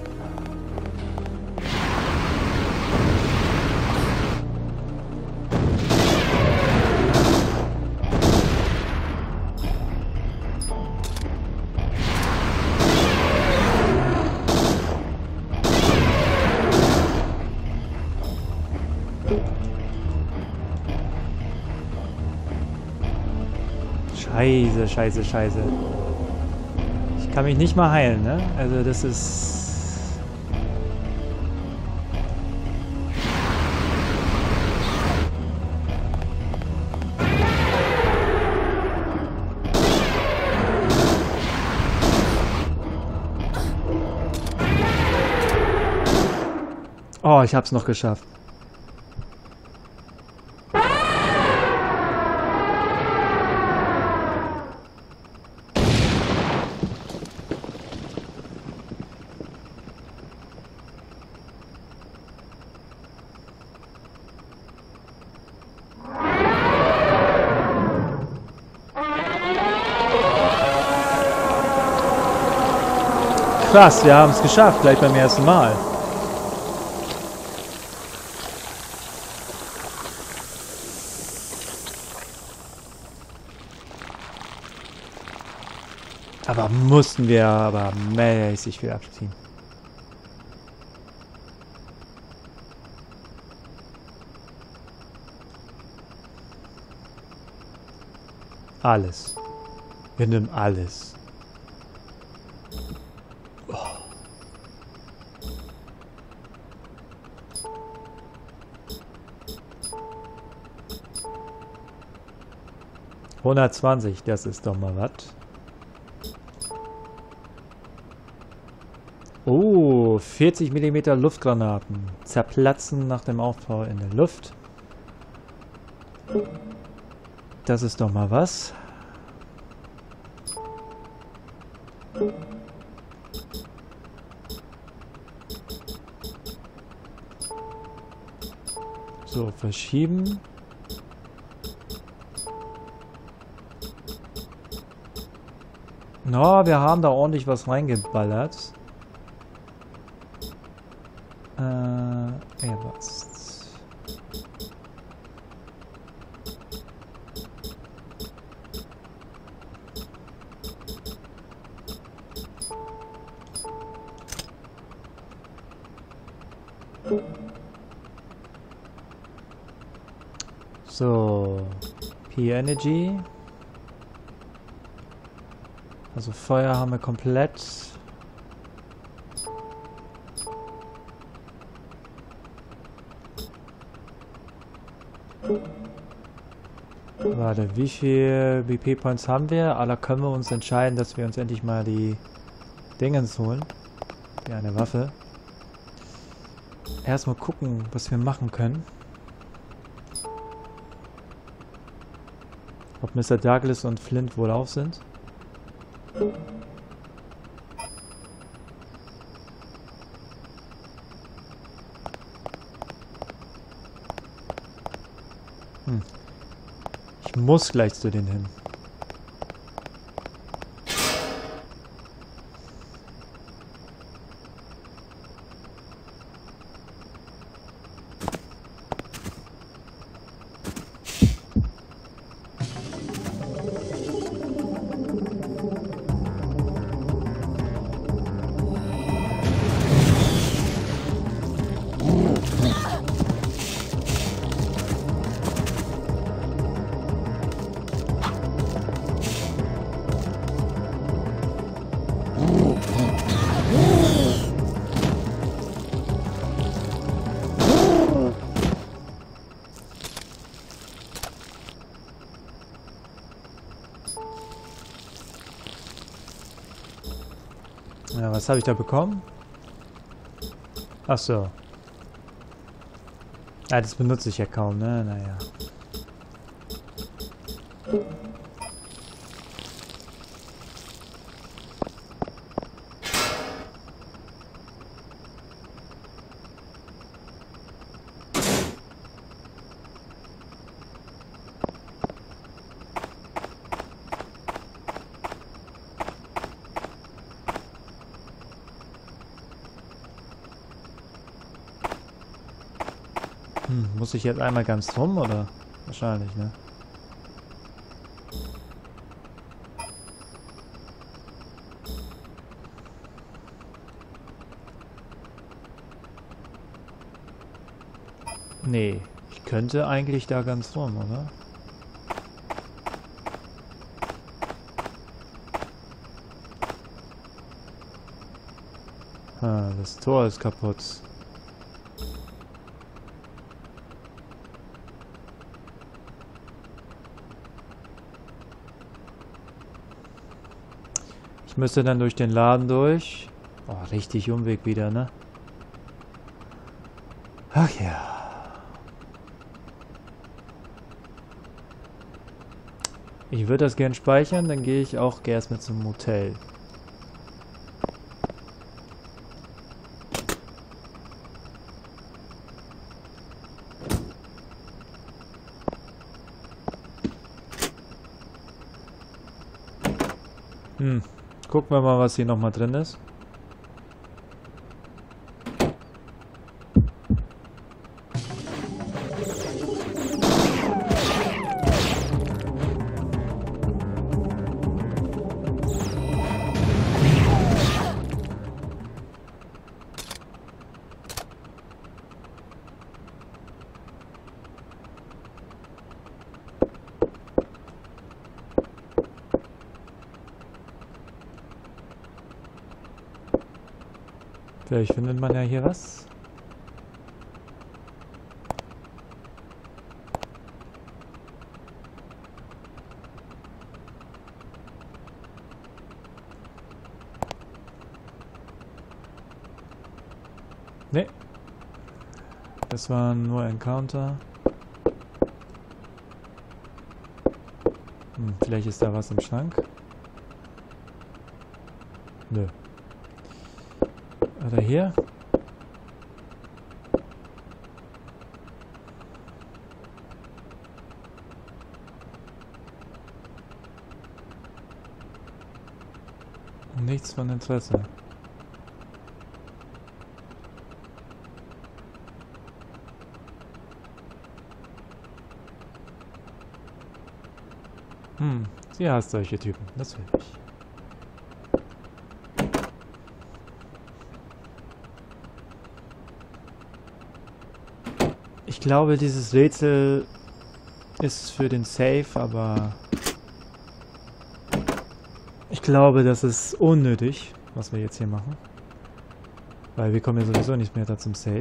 Scheiße, scheiße, scheiße. Ich kann mich nicht mal heilen, ne? Also das ist... Oh, ich hab's noch geschafft. Krass, wir haben es geschafft, gleich beim ersten Mal. Aber mussten wir aber mäßig viel abziehen. Alles. Wir nehmen alles. hundertzwanzig, das ist doch mal was. Oh, vierzig Millimeter Luftgranaten. Zerplatzen nach dem Aufbau in der Luft. Das ist doch mal was. So, verschieben. Na, no, wir haben da ordentlich was reingeballert. Äh, ja, was? So, P-Energy. Also Feuer haben wir komplett. Warte, wie viel B P-Points haben wir? Aber können wir uns entscheiden, dass wir uns endlich mal die Dingens holen. Ja, eine Waffe. Erstmal gucken, was wir machen können. Ob Mister Douglas und Flint wohl auf sind. Hm. Ich muss gleich zu denen hin. Ja, was habe ich da bekommen? Ach so. Ah, das benutze ich ja kaum, ne? Naja. Hm, muss ich jetzt einmal ganz rum, oder? Wahrscheinlich, ne? Nee, ich könnte eigentlich da ganz rum, oder? Ah, das Tor ist kaputt. Ich müsste dann durch den Laden durch. Oh, richtig Umweg wieder, ne? Ach ja. Ich würde das gern speichern, dann gehe ich auch erst mit zum Hotel. Hm, gucken wir mal, was hier nochmal drin ist. Vielleicht findet man ja hier was. Ne. Das waren nur Encounter. Hm, vielleicht ist da was im Schrank. Nö. Oder hier? Nichts von Interesse. Hm, sie hasst solche Typen, natürlich. Ich glaube, dieses Rätsel ist für den Safe, aber ich glaube, das ist unnötig, was wir jetzt hier machen. Weil wir kommen ja sowieso nicht mehr da zum Safe.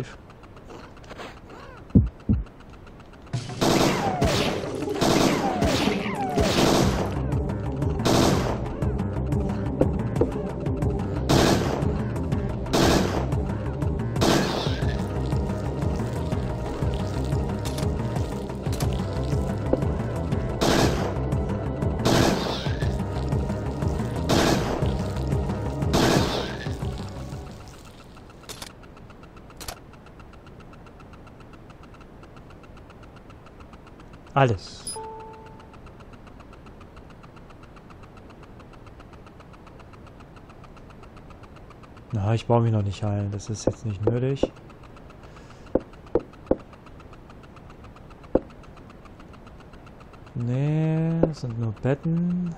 Alles. Na, ich brauche mich noch nicht heilen. Das ist jetzt nicht nötig. Nee, das sind nur Betten.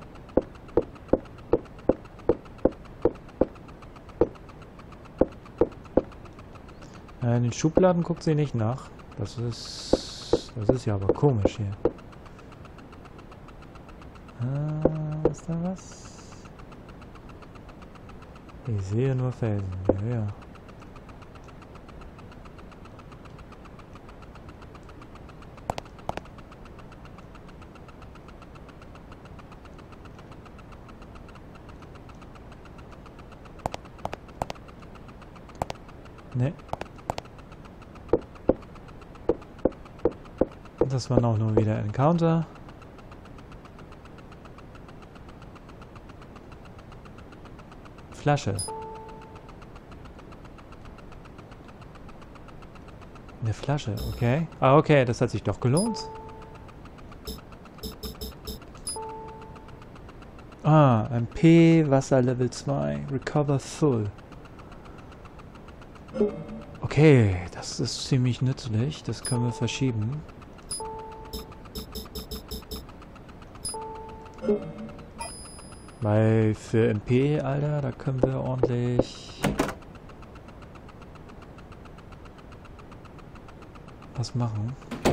Ja, in den Schubladen guckt sie nicht nach. Das ist... Das ist ja aber komisch hier. Ah, ist da was? Ich sehe nur Felsen. Ja, ja. Ne. Das waren auch nur wieder Encounter. Flasche. Eine Flasche, okay. Ah, okay, das hat sich doch gelohnt. Ah, M P, Wasser Level zwei. Recover full. Okay, das ist ziemlich nützlich. Das können wir verschieben. Weil für M P, Alter, da können wir ordentlich was machen.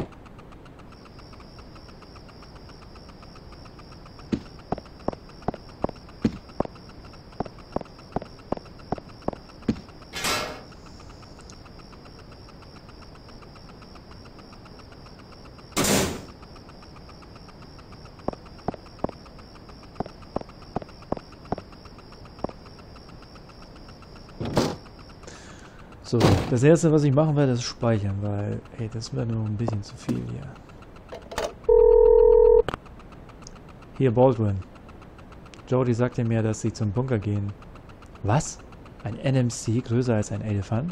So, das erste, was ich machen werde, ist speichern, weil, ey, das wäre nur ein bisschen zu viel hier. Hier, Baldwin. Jodie sagte mir, dass sie zum Bunker gehen. Was? Ein N M C größer als ein Elefant?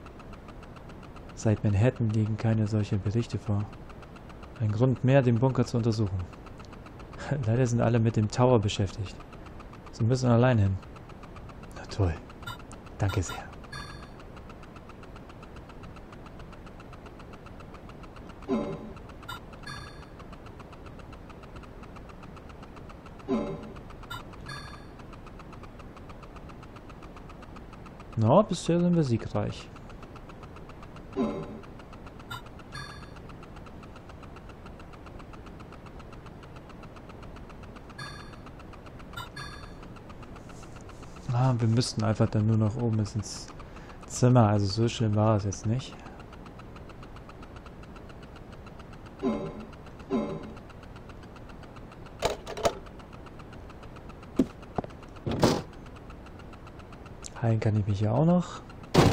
Seit Manhattan liegen keine solche Berichte vor. Ein Grund mehr, den Bunker zu untersuchen. Leider sind alle mit dem Tower beschäftigt. Sie müssen allein hin. Na toll. Danke sehr. Na, bisher sind wir siegreich. Ah, wir müssten einfach dann nur noch oben ins Zimmer. Also so schlimm war es jetzt nicht. Heilen kann ich mich ja auch noch.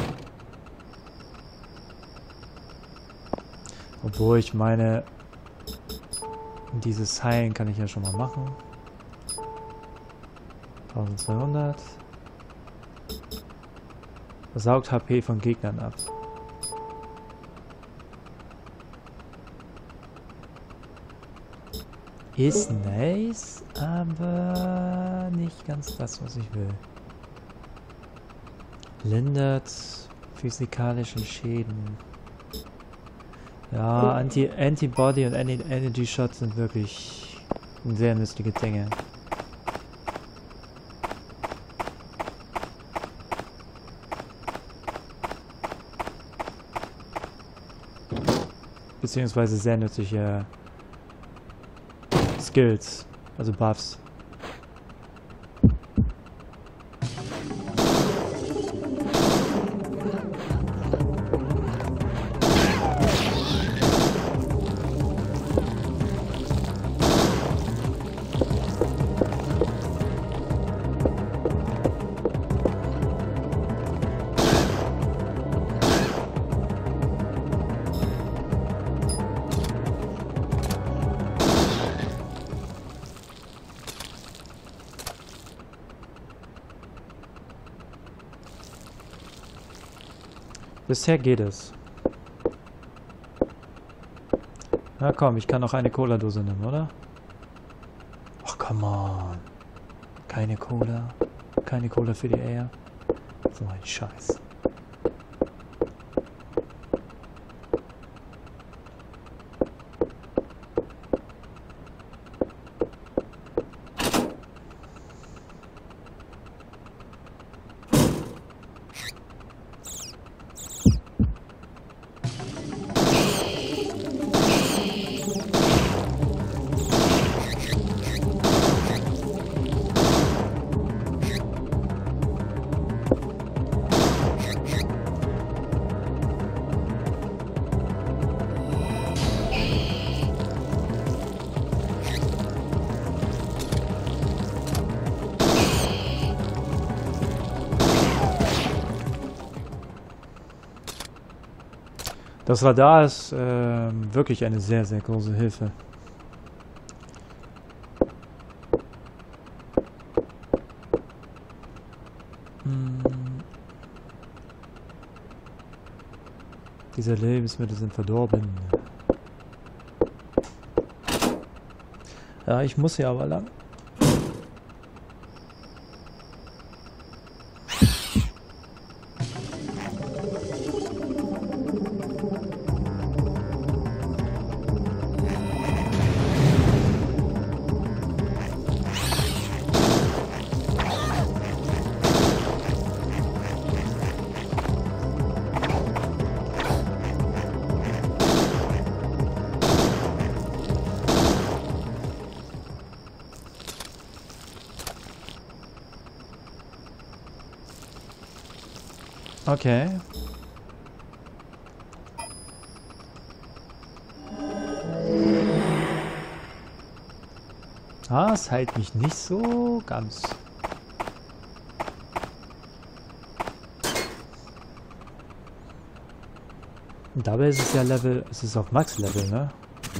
Obwohl ich meine, dieses Heilen kann ich ja schon mal machen. eintausendzweihundert. Saugt H P von Gegnern ab. Ist nice, aber nicht ganz das, was ich will. Lindert physikalische Schäden. Ja, Anti Antibody und Anti Energy Shots sind wirklich sehr nützliche Dinge. Beziehungsweise sehr nützliche Skills, also Buffs. Bisher geht es. Na komm, ich kann noch eine Cola-Dose nehmen, oder? Ach, come on. Keine Cola. Keine Cola für die Air. So ein Scheiß. Das Radar ist äh, wirklich eine sehr, sehr große Hilfe. Hm. Diese Lebensmittel sind verdorben. Ja, ich muss hier aber lang. Okay. Ah, es heilt mich nicht so ganz. Und dabei ist es ja Level, es ist auf Max-Level, ne?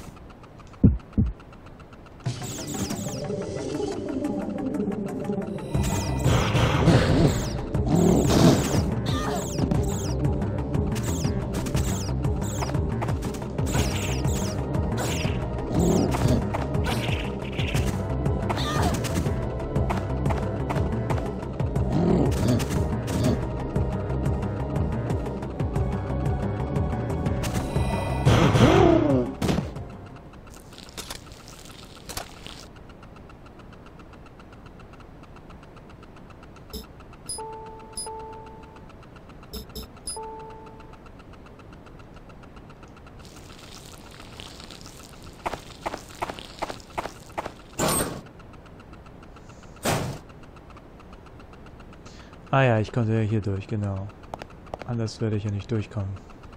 Ah ja, ich konnte ja hier durch, genau. Anders werde ich ja nicht durchkommen.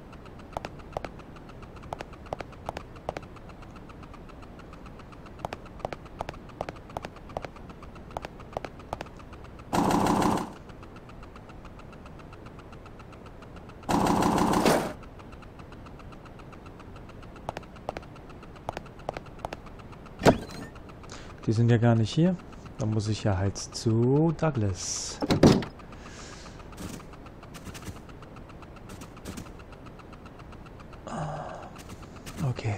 Die sind ja gar nicht hier. Dann muss ich ja halt zu Douglas. Okay.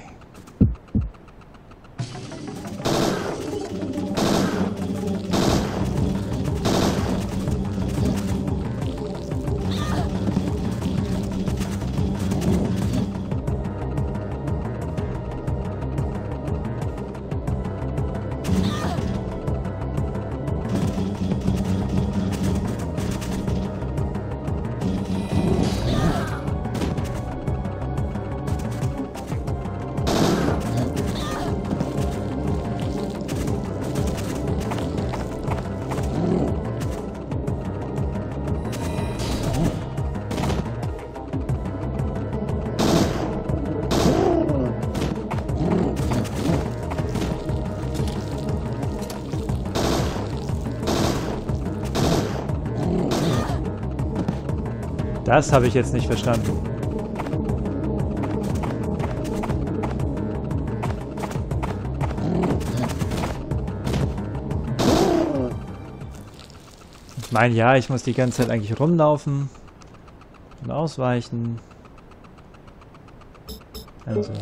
Das habe ich jetzt nicht verstanden. Ich meine, ja, ich muss die ganze Zeit eigentlich rumlaufen und ausweichen. Also.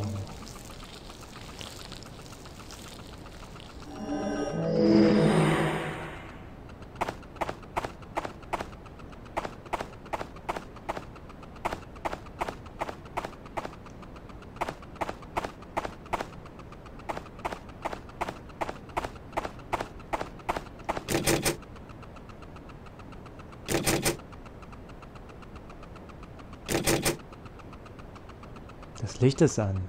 Das Licht ist an.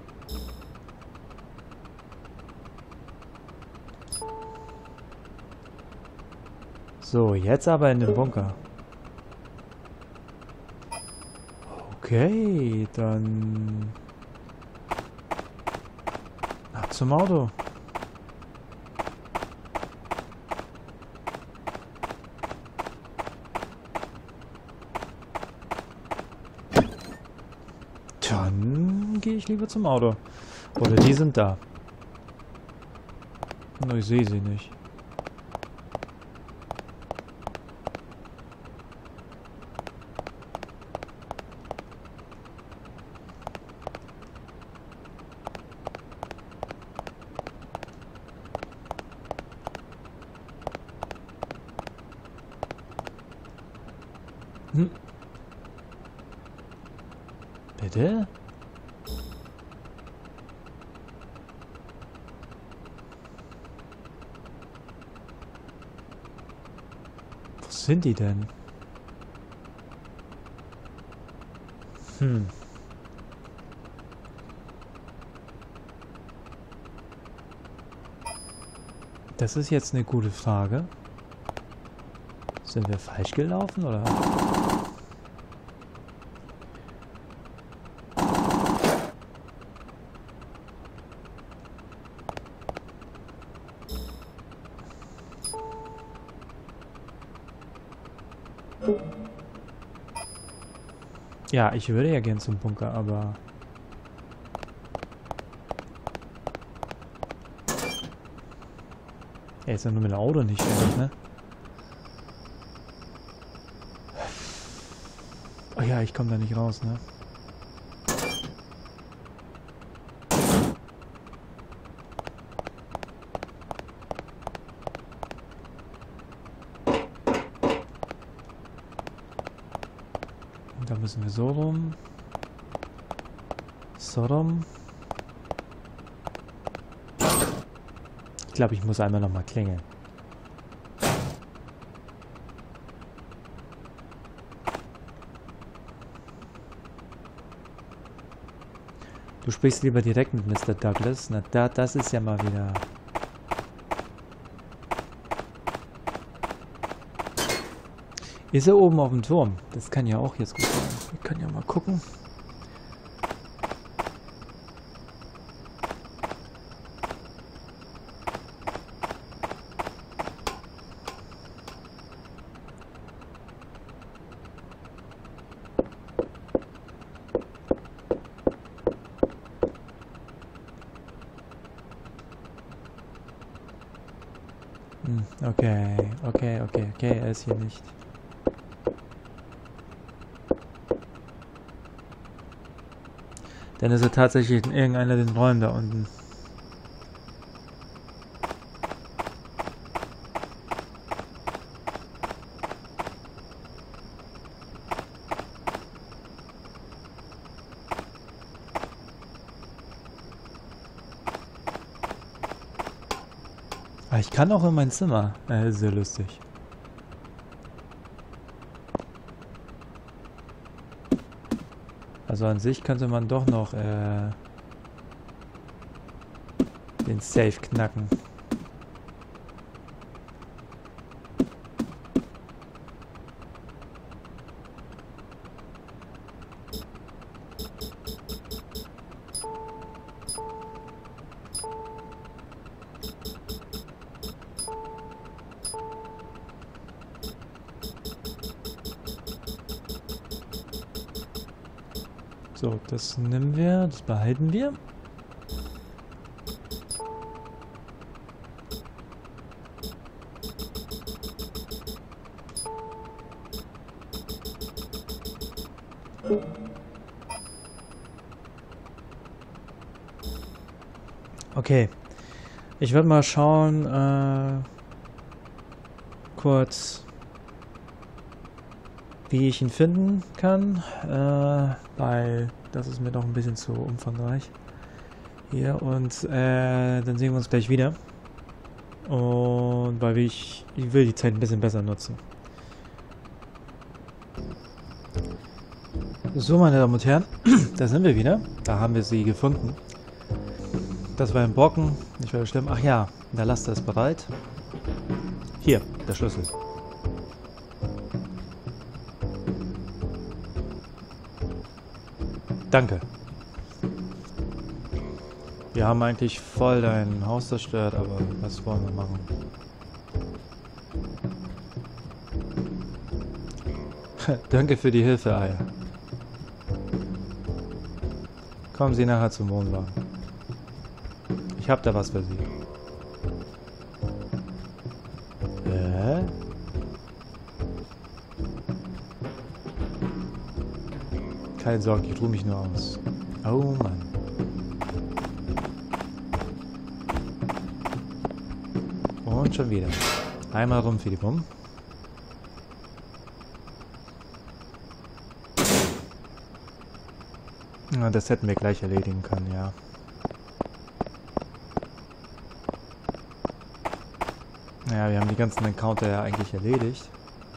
So, jetzt aber in den Bunker. Okay, dann ab zum Auto. Tja, ich lieber zum Auto. Oder die sind da. Nur ich sehe sie nicht. Hm. Bitte? Wo sind die denn? Hm. Das ist jetzt eine gute Frage. Sind wir falsch gelaufen, oder? Ja, ich würde ja gern zum Bunker, aber... Ey, ist ja nur mit dem Auto nicht fertig, ne? Oh ja, ich komme da nicht raus, ne? Da müssen wir so rum. So rum. Ich glaube, ich muss einmal nochmal klingeln. Du sprichst lieber direkt mit Mister Douglas. Na, da, das ist ja mal wieder... Ist er oben auf dem Turm? Das kann ja auch jetzt gut sein. Wir können ja mal gucken. Hm, okay, okay, okay, okay, er ist hier nicht. Dann ist er tatsächlich in irgendeiner den Räumen da unten. Ah, ich kann auch in mein Zimmer. Äh, sehr lustig. Also an sich könnte man doch noch äh, den Safe knacken. So, das nehmen wir, das behalten wir. Okay, ich werde mal schauen, äh, kurz, wie ich ihn finden kann, äh, weil das ist mir doch ein bisschen zu umfangreich hier, und äh, dann sehen wir uns gleich wieder, und weil ich, ich will die Zeit ein bisschen besser nutzen. So, meine Damen und Herren, da sind wir wieder, da haben wir sie gefunden. Das war ein Brocken, nicht weiter schlimm. Ach ja, der Laster ist bereit. Hier, der Schlüssel. Danke. Wir haben eigentlich voll dein Haus zerstört, aber was wollen wir machen? Danke für die Hilfe, Eier. Kommen Sie nachher zum Wohnwagen. Ich hab da was für Sie. Hä? Keine Sorge, ich ruhe mich nur aus. Oh Mann. Und schon wieder. Einmal rum für die Bumm. Na, das hätten wir gleich erledigen können, ja. Naja, wir haben die ganzen Encounter ja eigentlich erledigt.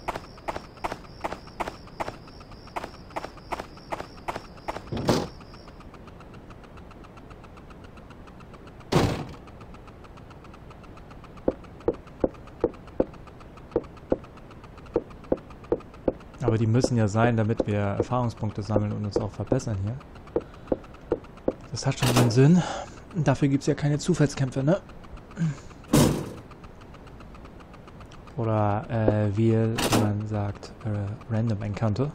Aber die müssen ja sein, damit wir Erfahrungspunkte sammeln und uns auch verbessern hier. Das hat schon seinen Sinn. Dafür gibt es ja keine Zufallskämpfe, ne? Oder, äh, wie man sagt, äh, Random Encounter.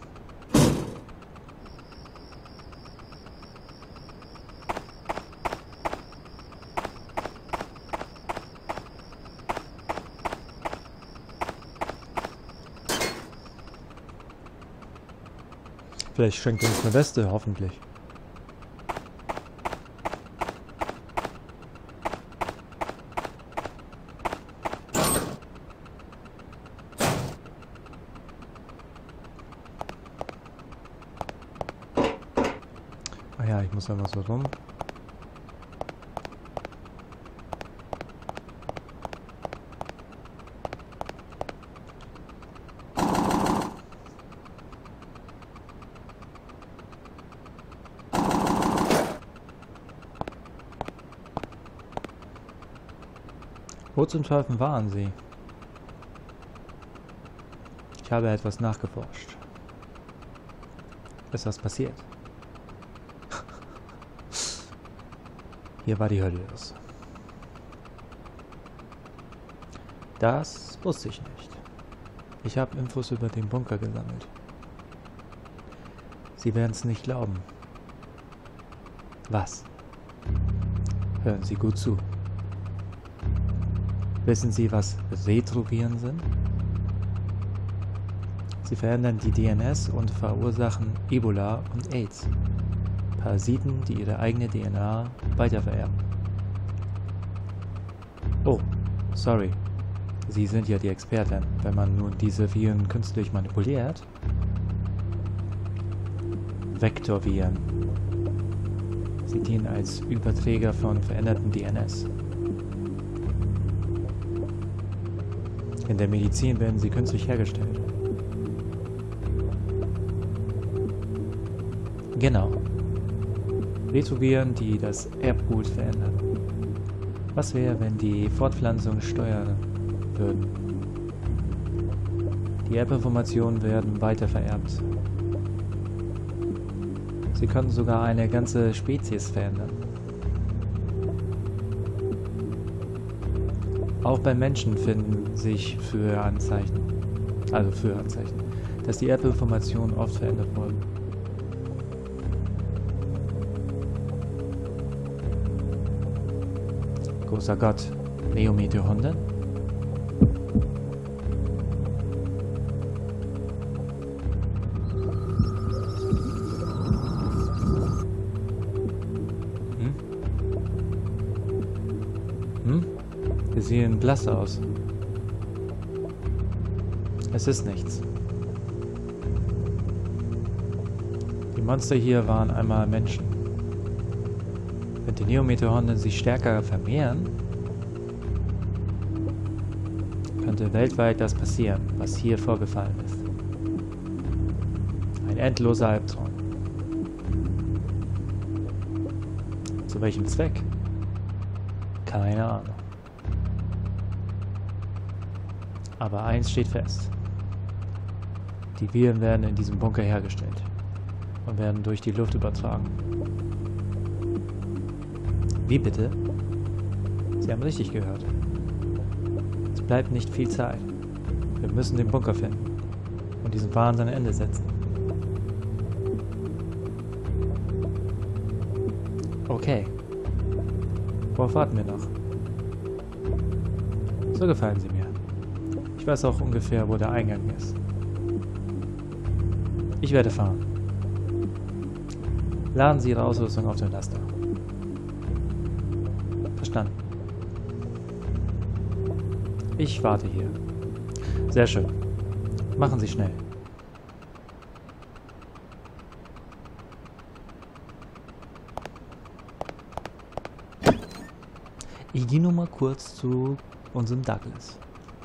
Vielleicht schenkt er uns eine Weste, hoffentlich. Ah ja, ich muss einfach so rum. Wo zum Teufel waren Sie? Ich habe etwas nachgeforscht. Ist was passiert? Hier war die Hölle los. Das wusste ich nicht. Ich habe Infos über den Bunker gesammelt. Sie werden es nicht glauben. Was? Hören Sie gut zu. Wissen Sie, was Retroviren sind? Sie verändern die D N S und verursachen Ebola und AIDS. Parasiten, die ihre eigene D N A weitervererben. Oh, sorry. Sie sind ja die Expertin. Wenn man nun diese Viren künstlich manipuliert. Vektorviren. Sie dienen als Überträger von veränderten D N S. In der Medizin werden sie künstlich hergestellt. Genau. Retroviren, die das Erbgut verändern. Was wäre, wenn die Fortpflanzung steuern würden? Die Erbinformationen werden weiter vererbt. Sie könnten sogar eine ganze Spezies verändern. Auch beim Menschen finden sich für Anzeichen, also für Anzeichen, dass die Erbinformationen oft verändert wurden. Großer Gott, Neometohonden? Hm? Hm? Sie sehen blass aus. Es ist nichts. Die Monster hier waren einmal Menschen. Wenn die Neometohonden sich stärker vermehren, könnte weltweit das passieren, was hier vorgefallen ist. Ein endloser Albtraum. Zu welchem Zweck? Keine Ahnung. Aber eins steht fest. Die Viren werden in diesem Bunker hergestellt und werden durch die Luft übertragen. Wie bitte? Sie haben richtig gehört. Es bleibt nicht viel Zeit. Wir müssen den Bunker finden und diesem Wahnsinn ein Ende setzen. Okay. Worauf warten wir noch? So gefallen sie mir. Ich weiß auch ungefähr, wo der Eingang ist. Ich werde fahren. Laden Sie Ihre Ausrüstung auf den Laster. Verstanden. Ich warte hier. Sehr schön. Machen Sie schnell. Ich gehe nur mal kurz zu unserem Douglas.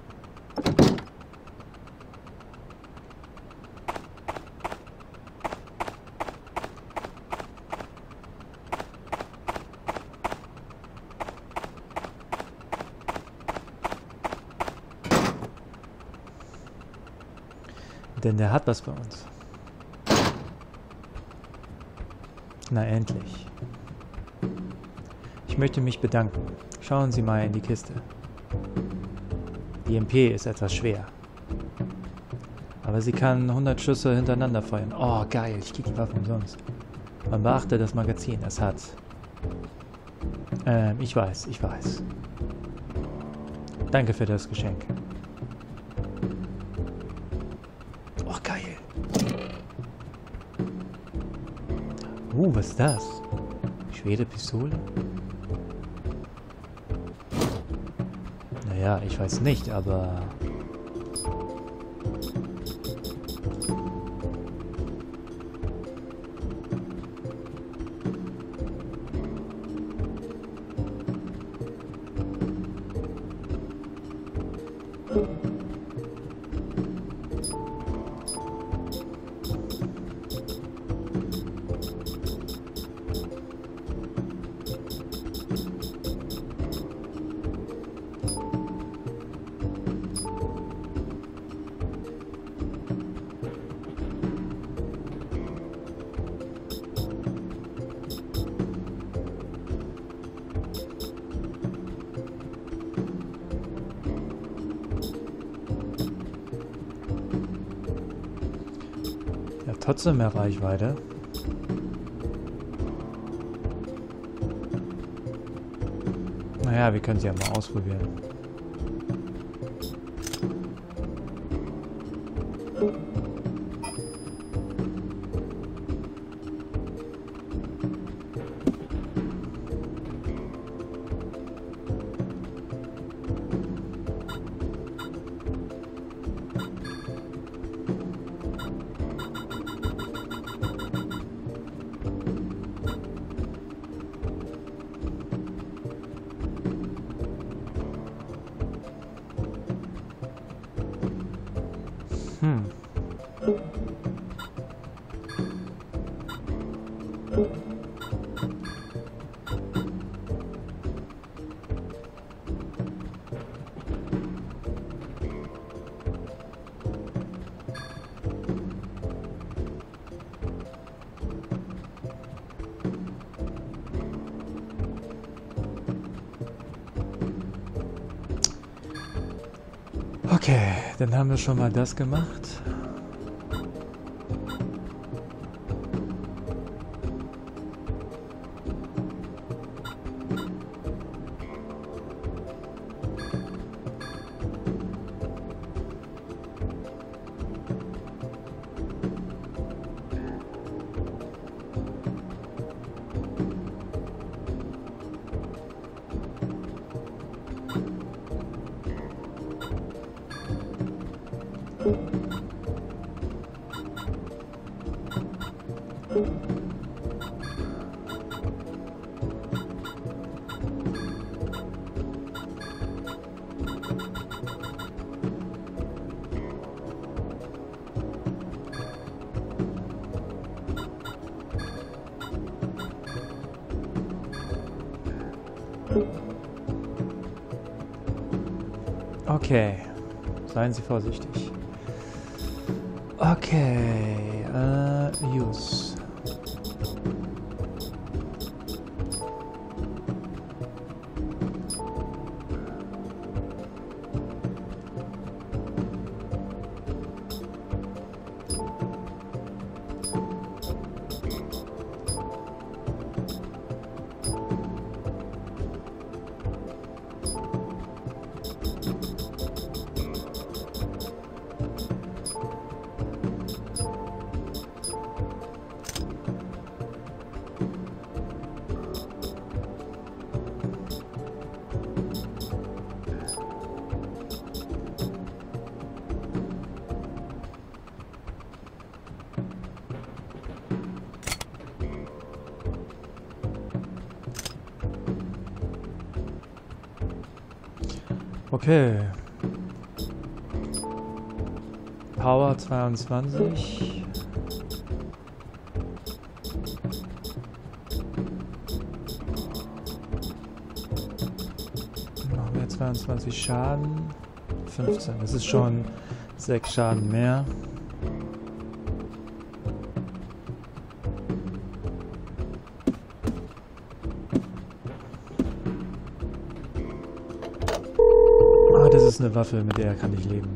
Denn der hat was bei uns. Na endlich. Ich möchte mich bedanken. Schauen Sie mal in die Kiste. Die M P ist etwas schwer. Aber sie kann hundert Schüsse hintereinander feuern. Oh, geil. Ich krieg die Waffe umsonst. Man beachte das Magazin. Es hat... Ähm, ich weiß, ich weiß. Danke für das Geschenk. Oh, geil. Uh, was ist das? Schwere Pistole? Naja, ich weiß nicht, aber... Trotzdem mehr Reichweite. Naja, wir können sie ja mal ausprobieren. Hm. Okay, dann haben wir schon mal das gemacht. Okay, seien Sie vorsichtig. Okay, äh, Use. Okay. Power zweiundzwanzig. Machen wir zweiundzwanzig Schaden. fünfzehn. Das ist schon sechs Schaden mehr. Ah, das ist eine Waffe, mit der kann ich leben.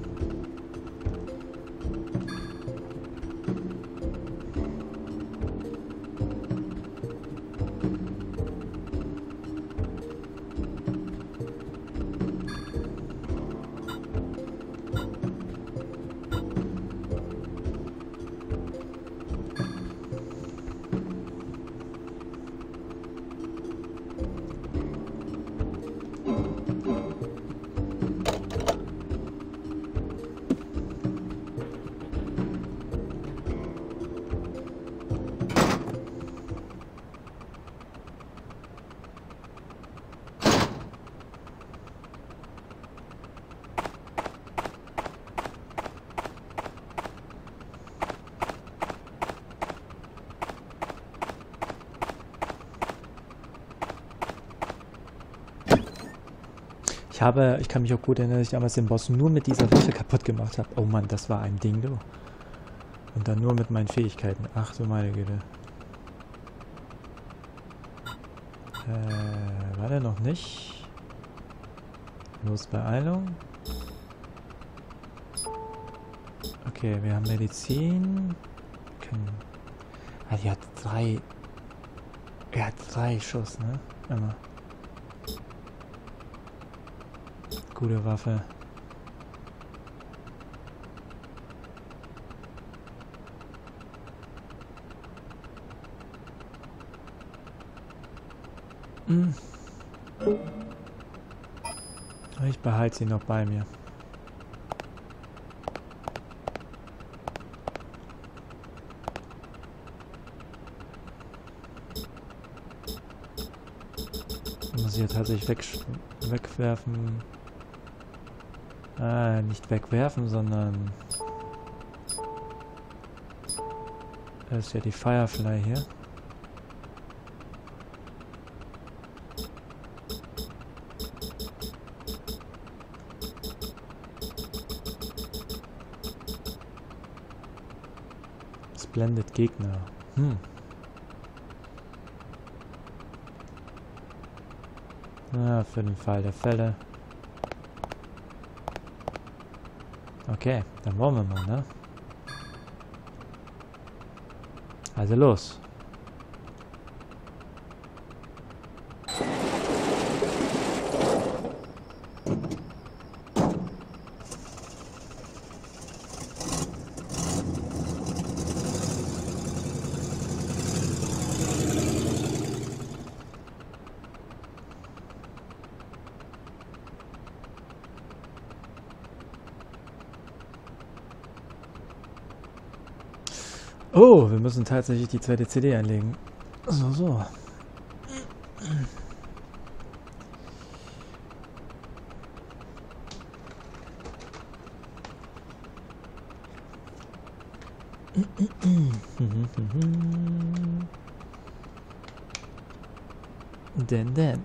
Ich habe, ich kann mich auch gut erinnern, dass ich damals den Boss nur mit dieser Waffe kaputt gemacht habe. Oh Mann, das war ein Ding, du. Und dann nur mit meinen Fähigkeiten. Ach du meine Güte. Äh, war der noch nicht? Los, Beeilung. Okay, wir haben Medizin. Können. Ah, die hat drei. Er hat drei Schuss, ne? Immer. Gute Waffe. Hm. Ich behalte sie noch bei mir. Ich muss sie ja tatsächlich weg, wegwerfen. Ah, nicht wegwerfen, sondern das ist ja die Firefly hier. Es blendet Gegner. Hm. Na, für den Fall der Fälle. Okay, dann wollen wir mal, ne? Also los. Oh, wir müssen tatsächlich die zweite C D einlegen. So, so. Denn, denn.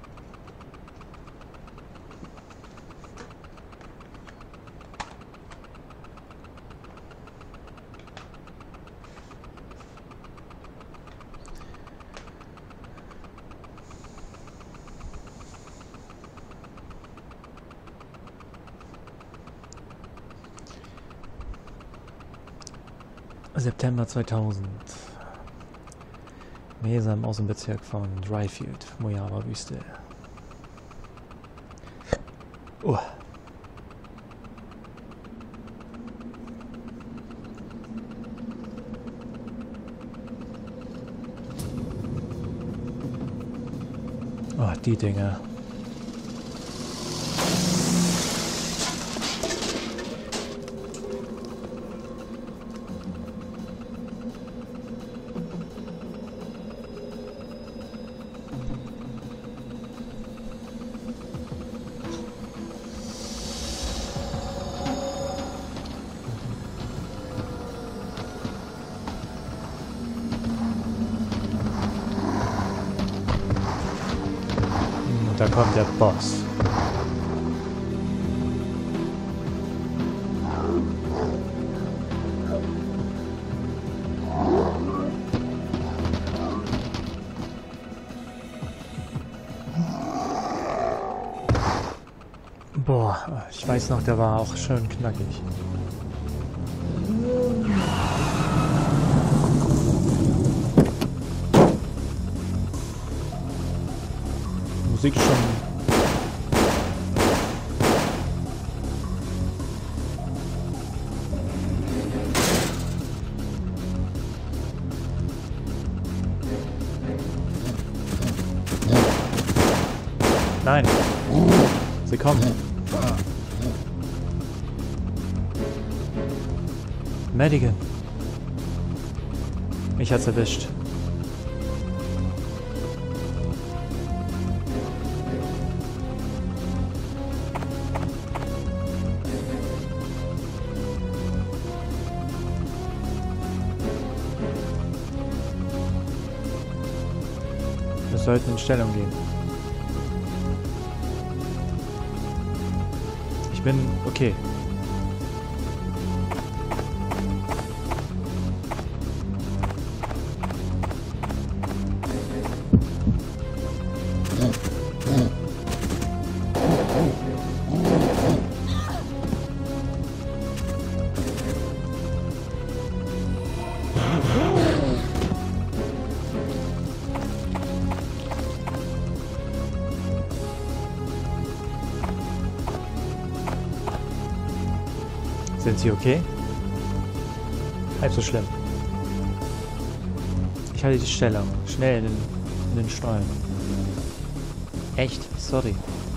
September zweitausend. Mesa im Außenbezirk von Dryfield, Mojave-Wüste. Oh. Oh, die Dinger. da kommt der Boss. Boah, ich weiß noch, der war auch schön knackig. Musik schon. Nein. Sie kommen. Madigan. Mich hat's erwischt. Wir sollten in Stellung gehen. Ich bin okay. Sind Sie okay? Halb so schlimm. Ich halte die Stellung. Schnell in den, in den Stollen. Echt? Sorry.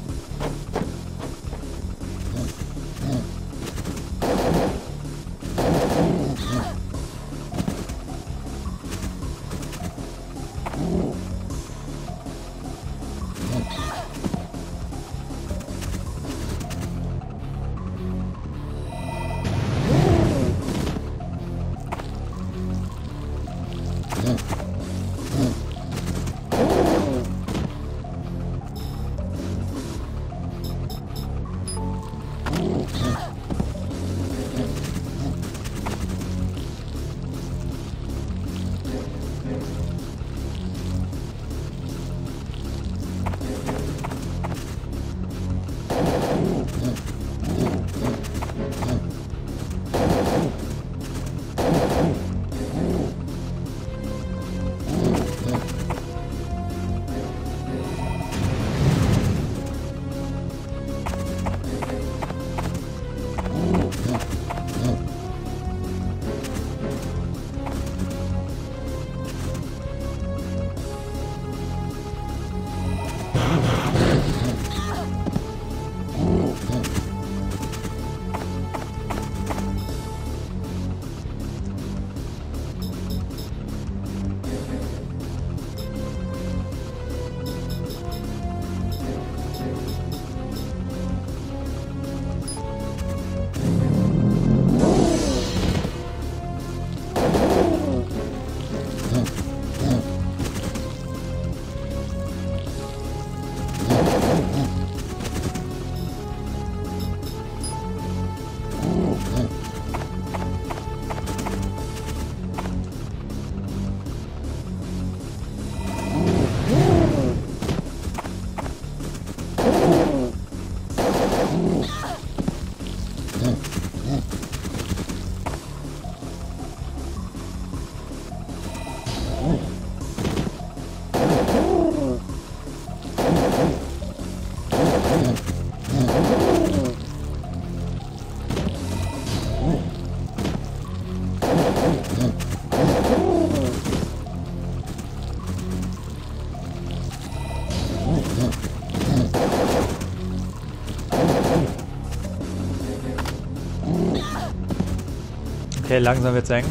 Okay, langsam wird's eng.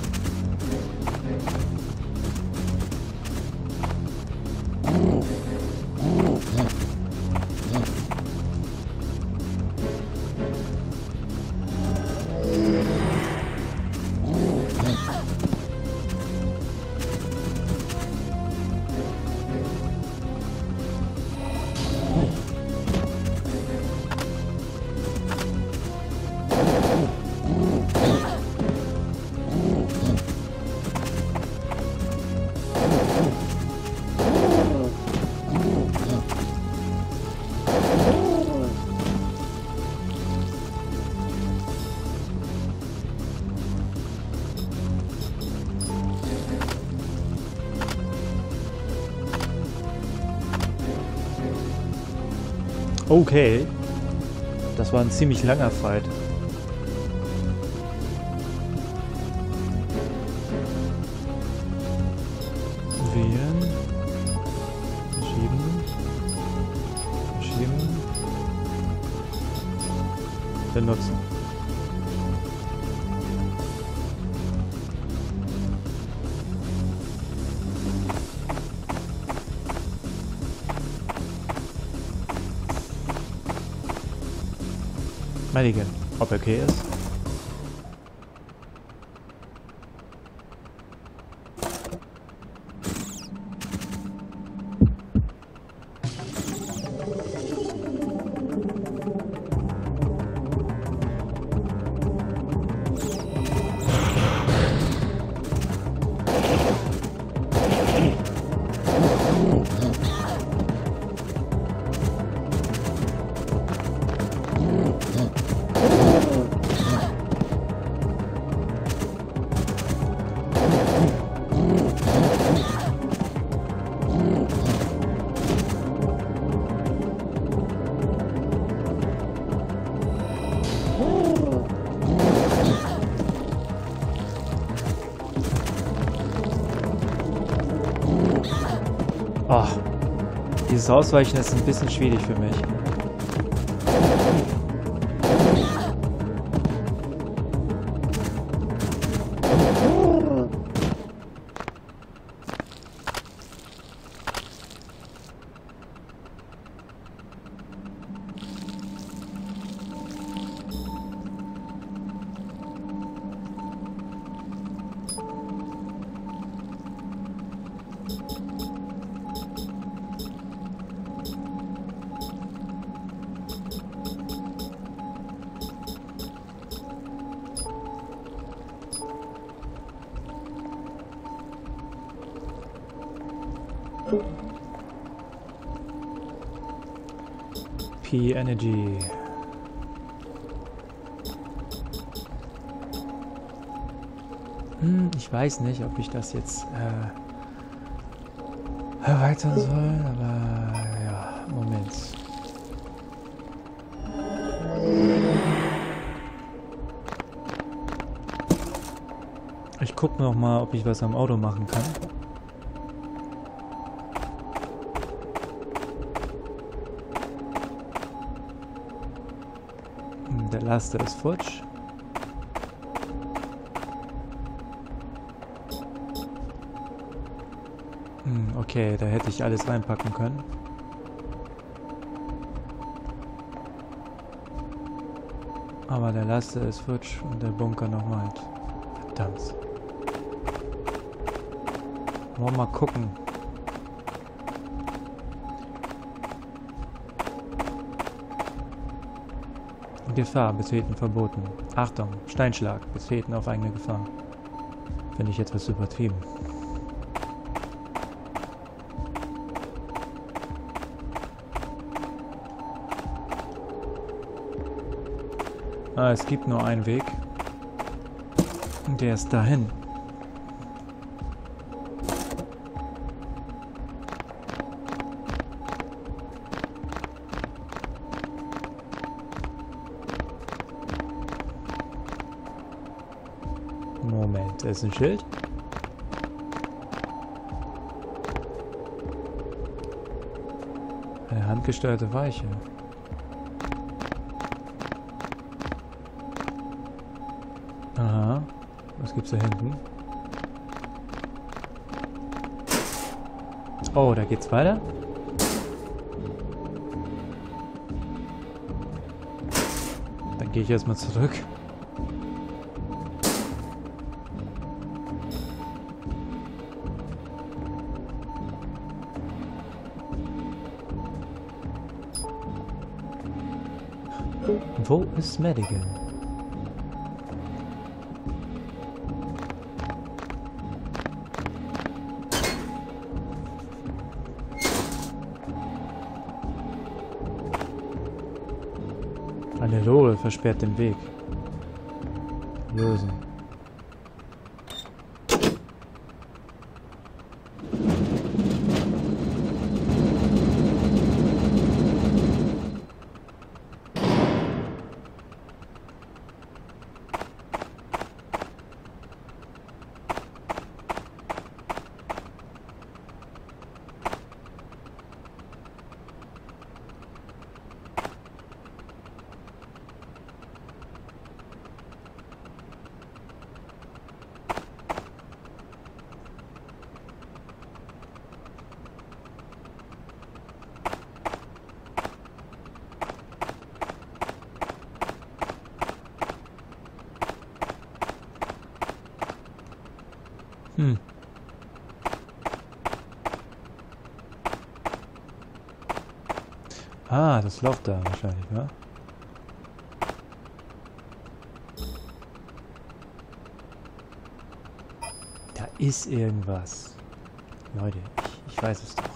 Okay. Das war ein ziemlich langer Fight. Wählen. Verschieben. Verschieben. Benutzen. Madigan, ob er okay ist? Oh, dieses Ausweichen ist ein bisschen schwierig für mich. P-Energy. Hm, ich weiß nicht, ob ich das jetzt äh, erweitern soll, aber ja, Moment. Ich gucke noch mal, ob ich was am Auto machen kann. Der Laster ist futsch. Hm, okay, da hätte ich alles reinpacken können. Aber der Laster ist futsch und der Bunker noch weit. Verdammt. Wollen wir mal gucken. Gefahr, betreten verboten. Achtung, Steinschlag, betreten auf eigene Gefahr. Finde ich etwas übertrieben. Ah, es gibt nur einen Weg. Und der ist dahin. Moment, da ist ein Schild. Eine handgesteuerte Weiche. Aha, was gibt's da hinten? Oh, da geht's weiter. Dann gehe ich erstmal zurück. Wo ist Madigan? Eine Lore versperrt den Weg. Lösen. Hm. Ah, das läuft da wahrscheinlich, ja? Da ist irgendwas. Leute, ich, ich weiß es doch.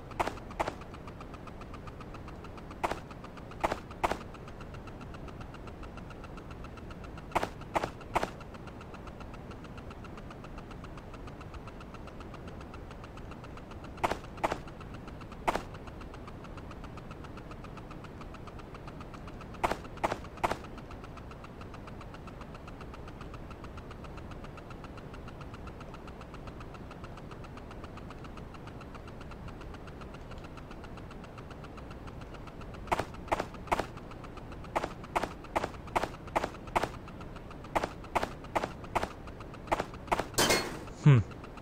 Hm.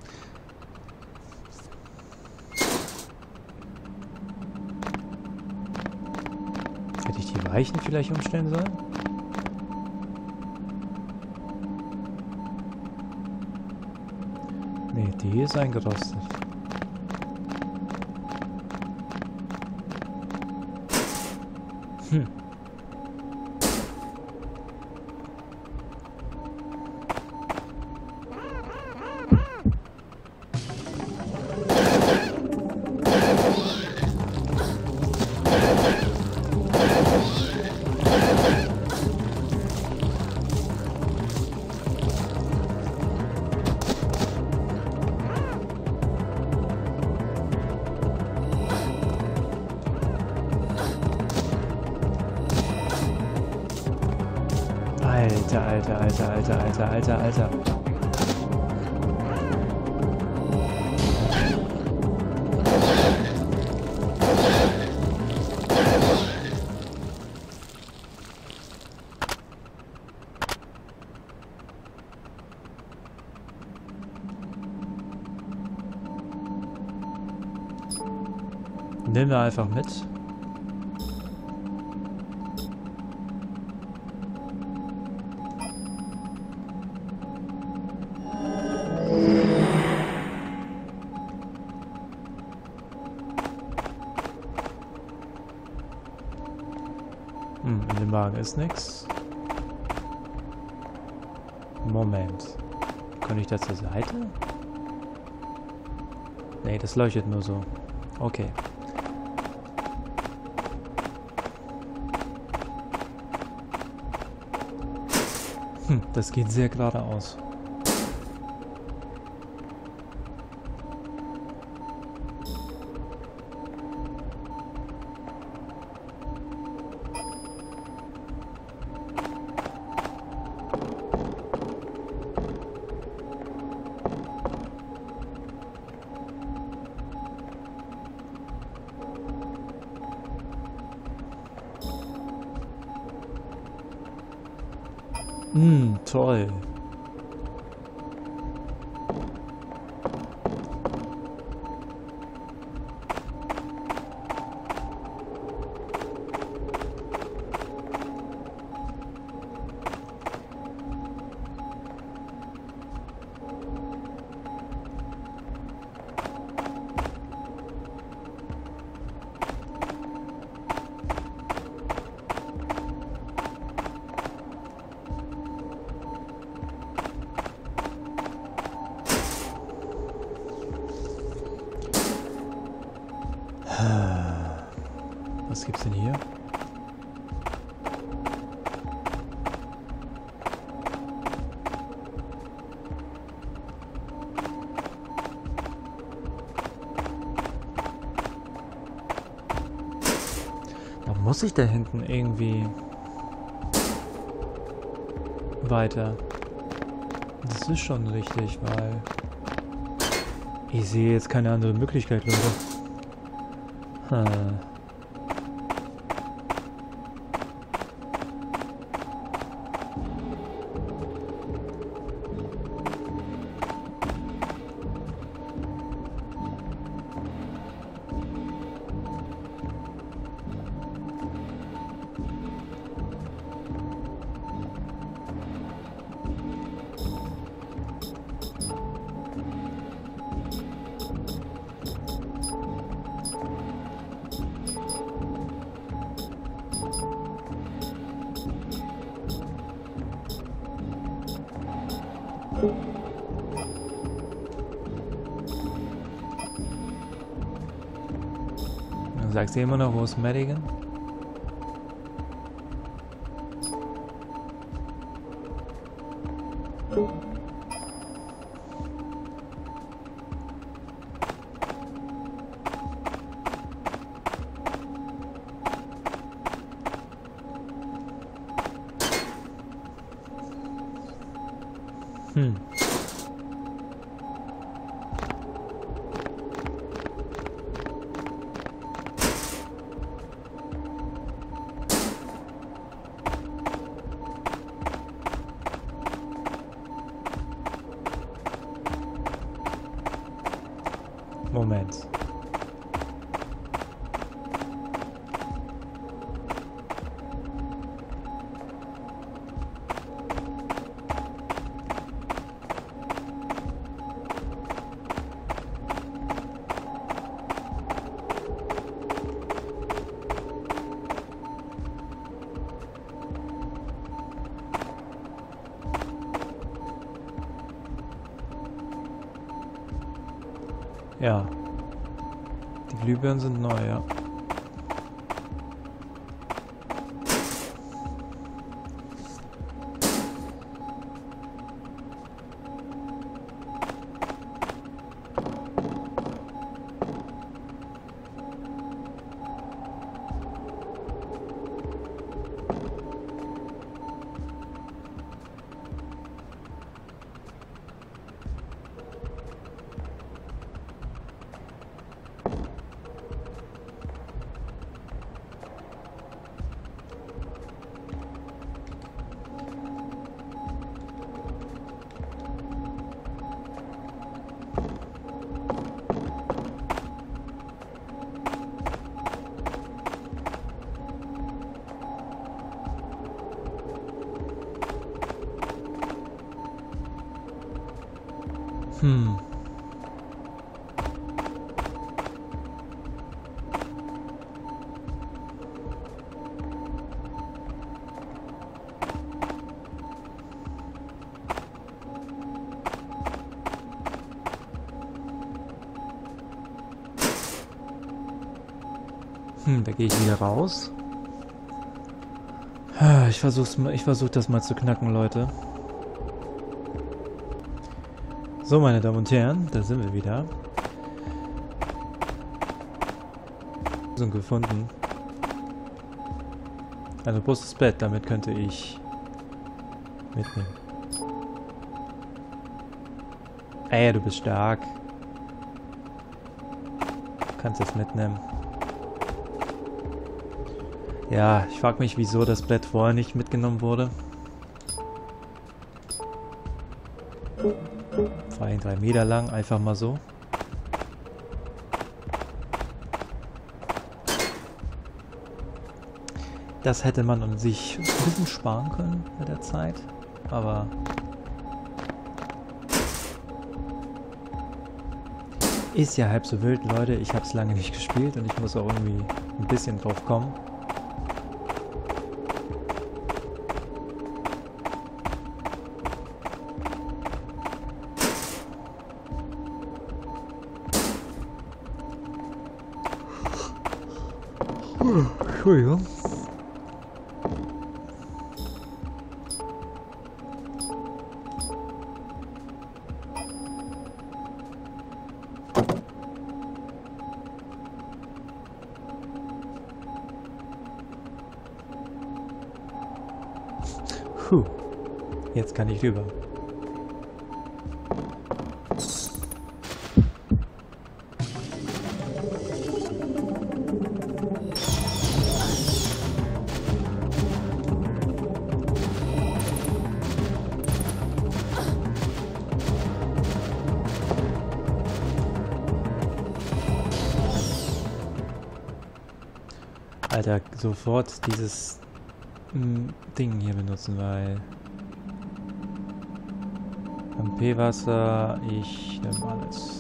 Hätte ich die Weichen vielleicht umstellen sollen? Nee, die ist eingerostet. Hm. Alter, alter, alter, alter, alter, alter, alter. Nehmen wir einfach mit. Hm, in dem Wagen ist nichts. Moment. Kann ich da zur Seite? Nee, das leuchtet nur so. Okay. Hm, das geht sehr geradeaus. Hm, toll. Was gibt's denn hier? Da muss ich da hinten irgendwie weiter. Das ist schon richtig, weil ich sehe jetzt keine andere Möglichkeit, Leute. Hm. Dann sagst du immer noch, wo ist Madigan? Hm. Moment. Ja. Die Glühbirnen sind neu, ja. Hm. Hm, da gehe ich wieder raus. Ich versuch's, ich versuch das mal zu knacken, Leute. So, meine Damen und Herren, da sind wir wieder. Sind gefunden. Also bloß das Bett, damit könnte ich mitnehmen. Ey, du bist stark. Du kannst es mitnehmen. Ja, ich frage mich, wieso das Bett vorher nicht mitgenommen wurde. Zwei, drei Meter lang, einfach mal so. Das hätte man sich ein bisschen sparen können mit der Zeit, aber ist ja halb so wild, Leute. Ich habe es lange nicht gespielt und ich muss auch irgendwie ein bisschen drauf kommen. Entschuldigung. Puh. Jetzt kann ich rüber. Alter, sofort dieses m, Ding hier benutzen, weil M P-Wasser, ich nehme alles.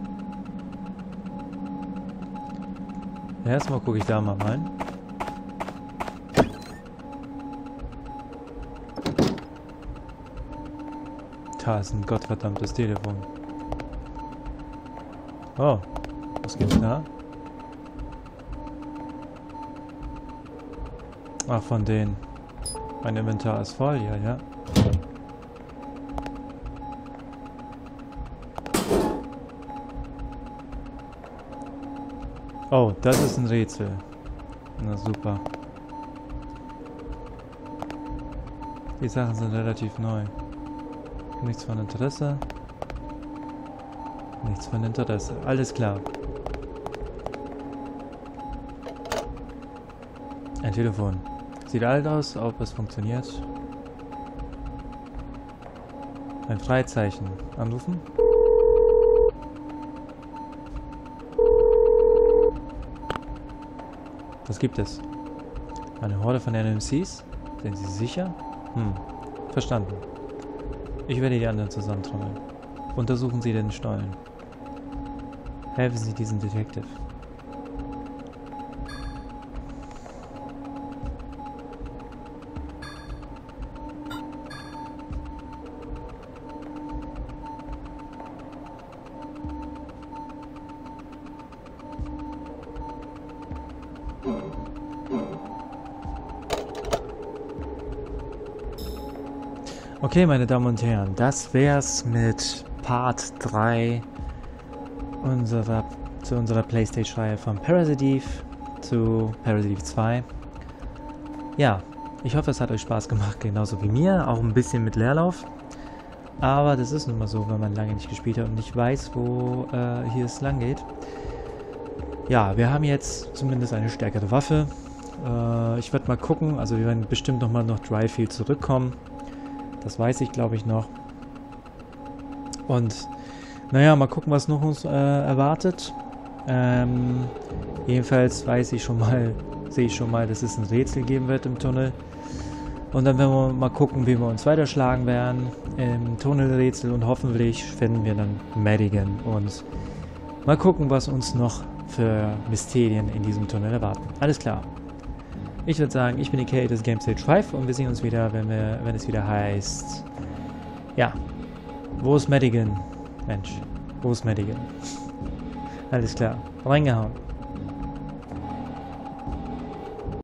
Erstmal gucke ich da mal rein. Da ist ein gottverdammtes Telefon. Oh, was gibt's da? Ach, von denen. Mein Inventar ist voll, ja, ja. Oh, das ist ein Rätsel. Na super. Die Sachen sind relativ neu. Nichts von Interesse. Nichts von Interesse. Alles klar. Ein Telefon. Sieht alt aus, ob es funktioniert. Ein Freizeichen. Anrufen? Was gibt es? Eine Horde von N M Cs? Sind Sie sicher? Hm. Verstanden. Ich werde die anderen zusammentrommeln. Untersuchen Sie den Stollen. Helfen Sie diesem Detective. Okay, meine Damen und Herren, das wär's mit Part drei unserer, zu unserer Playstation-Reihe von Parasite Eve zu Parasite Eve zwei. Ja, ich hoffe, es hat euch Spaß gemacht, genauso wie mir, auch ein bisschen mit Leerlauf. Aber das ist nun mal so, wenn man lange nicht gespielt hat und nicht weiß, wo äh, hier es lang geht. Ja, wir haben jetzt zumindest eine stärkere Waffe. Äh, ich werde mal gucken, also wir werden bestimmt nochmal noch Dryfield zurückkommen. Das weiß ich, glaube ich, noch. Und, naja, mal gucken, was noch uns äh, erwartet. Ähm, jedenfalls weiß ich schon mal, sehe ich schon mal, dass es ein Rätsel geben wird im Tunnel. Und dann werden wir mal gucken, wie wir uns weiterschlagen werden im Tunnelrätsel. Und hoffentlich finden wir dann Madigan. Und mal gucken, was uns noch für Mysterien in diesem Tunnel erwarten. Alles klar. Ich würde sagen, ich bin E K, das ist GameStage fünf und wir sehen uns wieder, wenn, wir, wenn es wieder heißt... Ja, wo ist Madigan? Mensch, wo ist Madigan? Alles klar, reingehauen.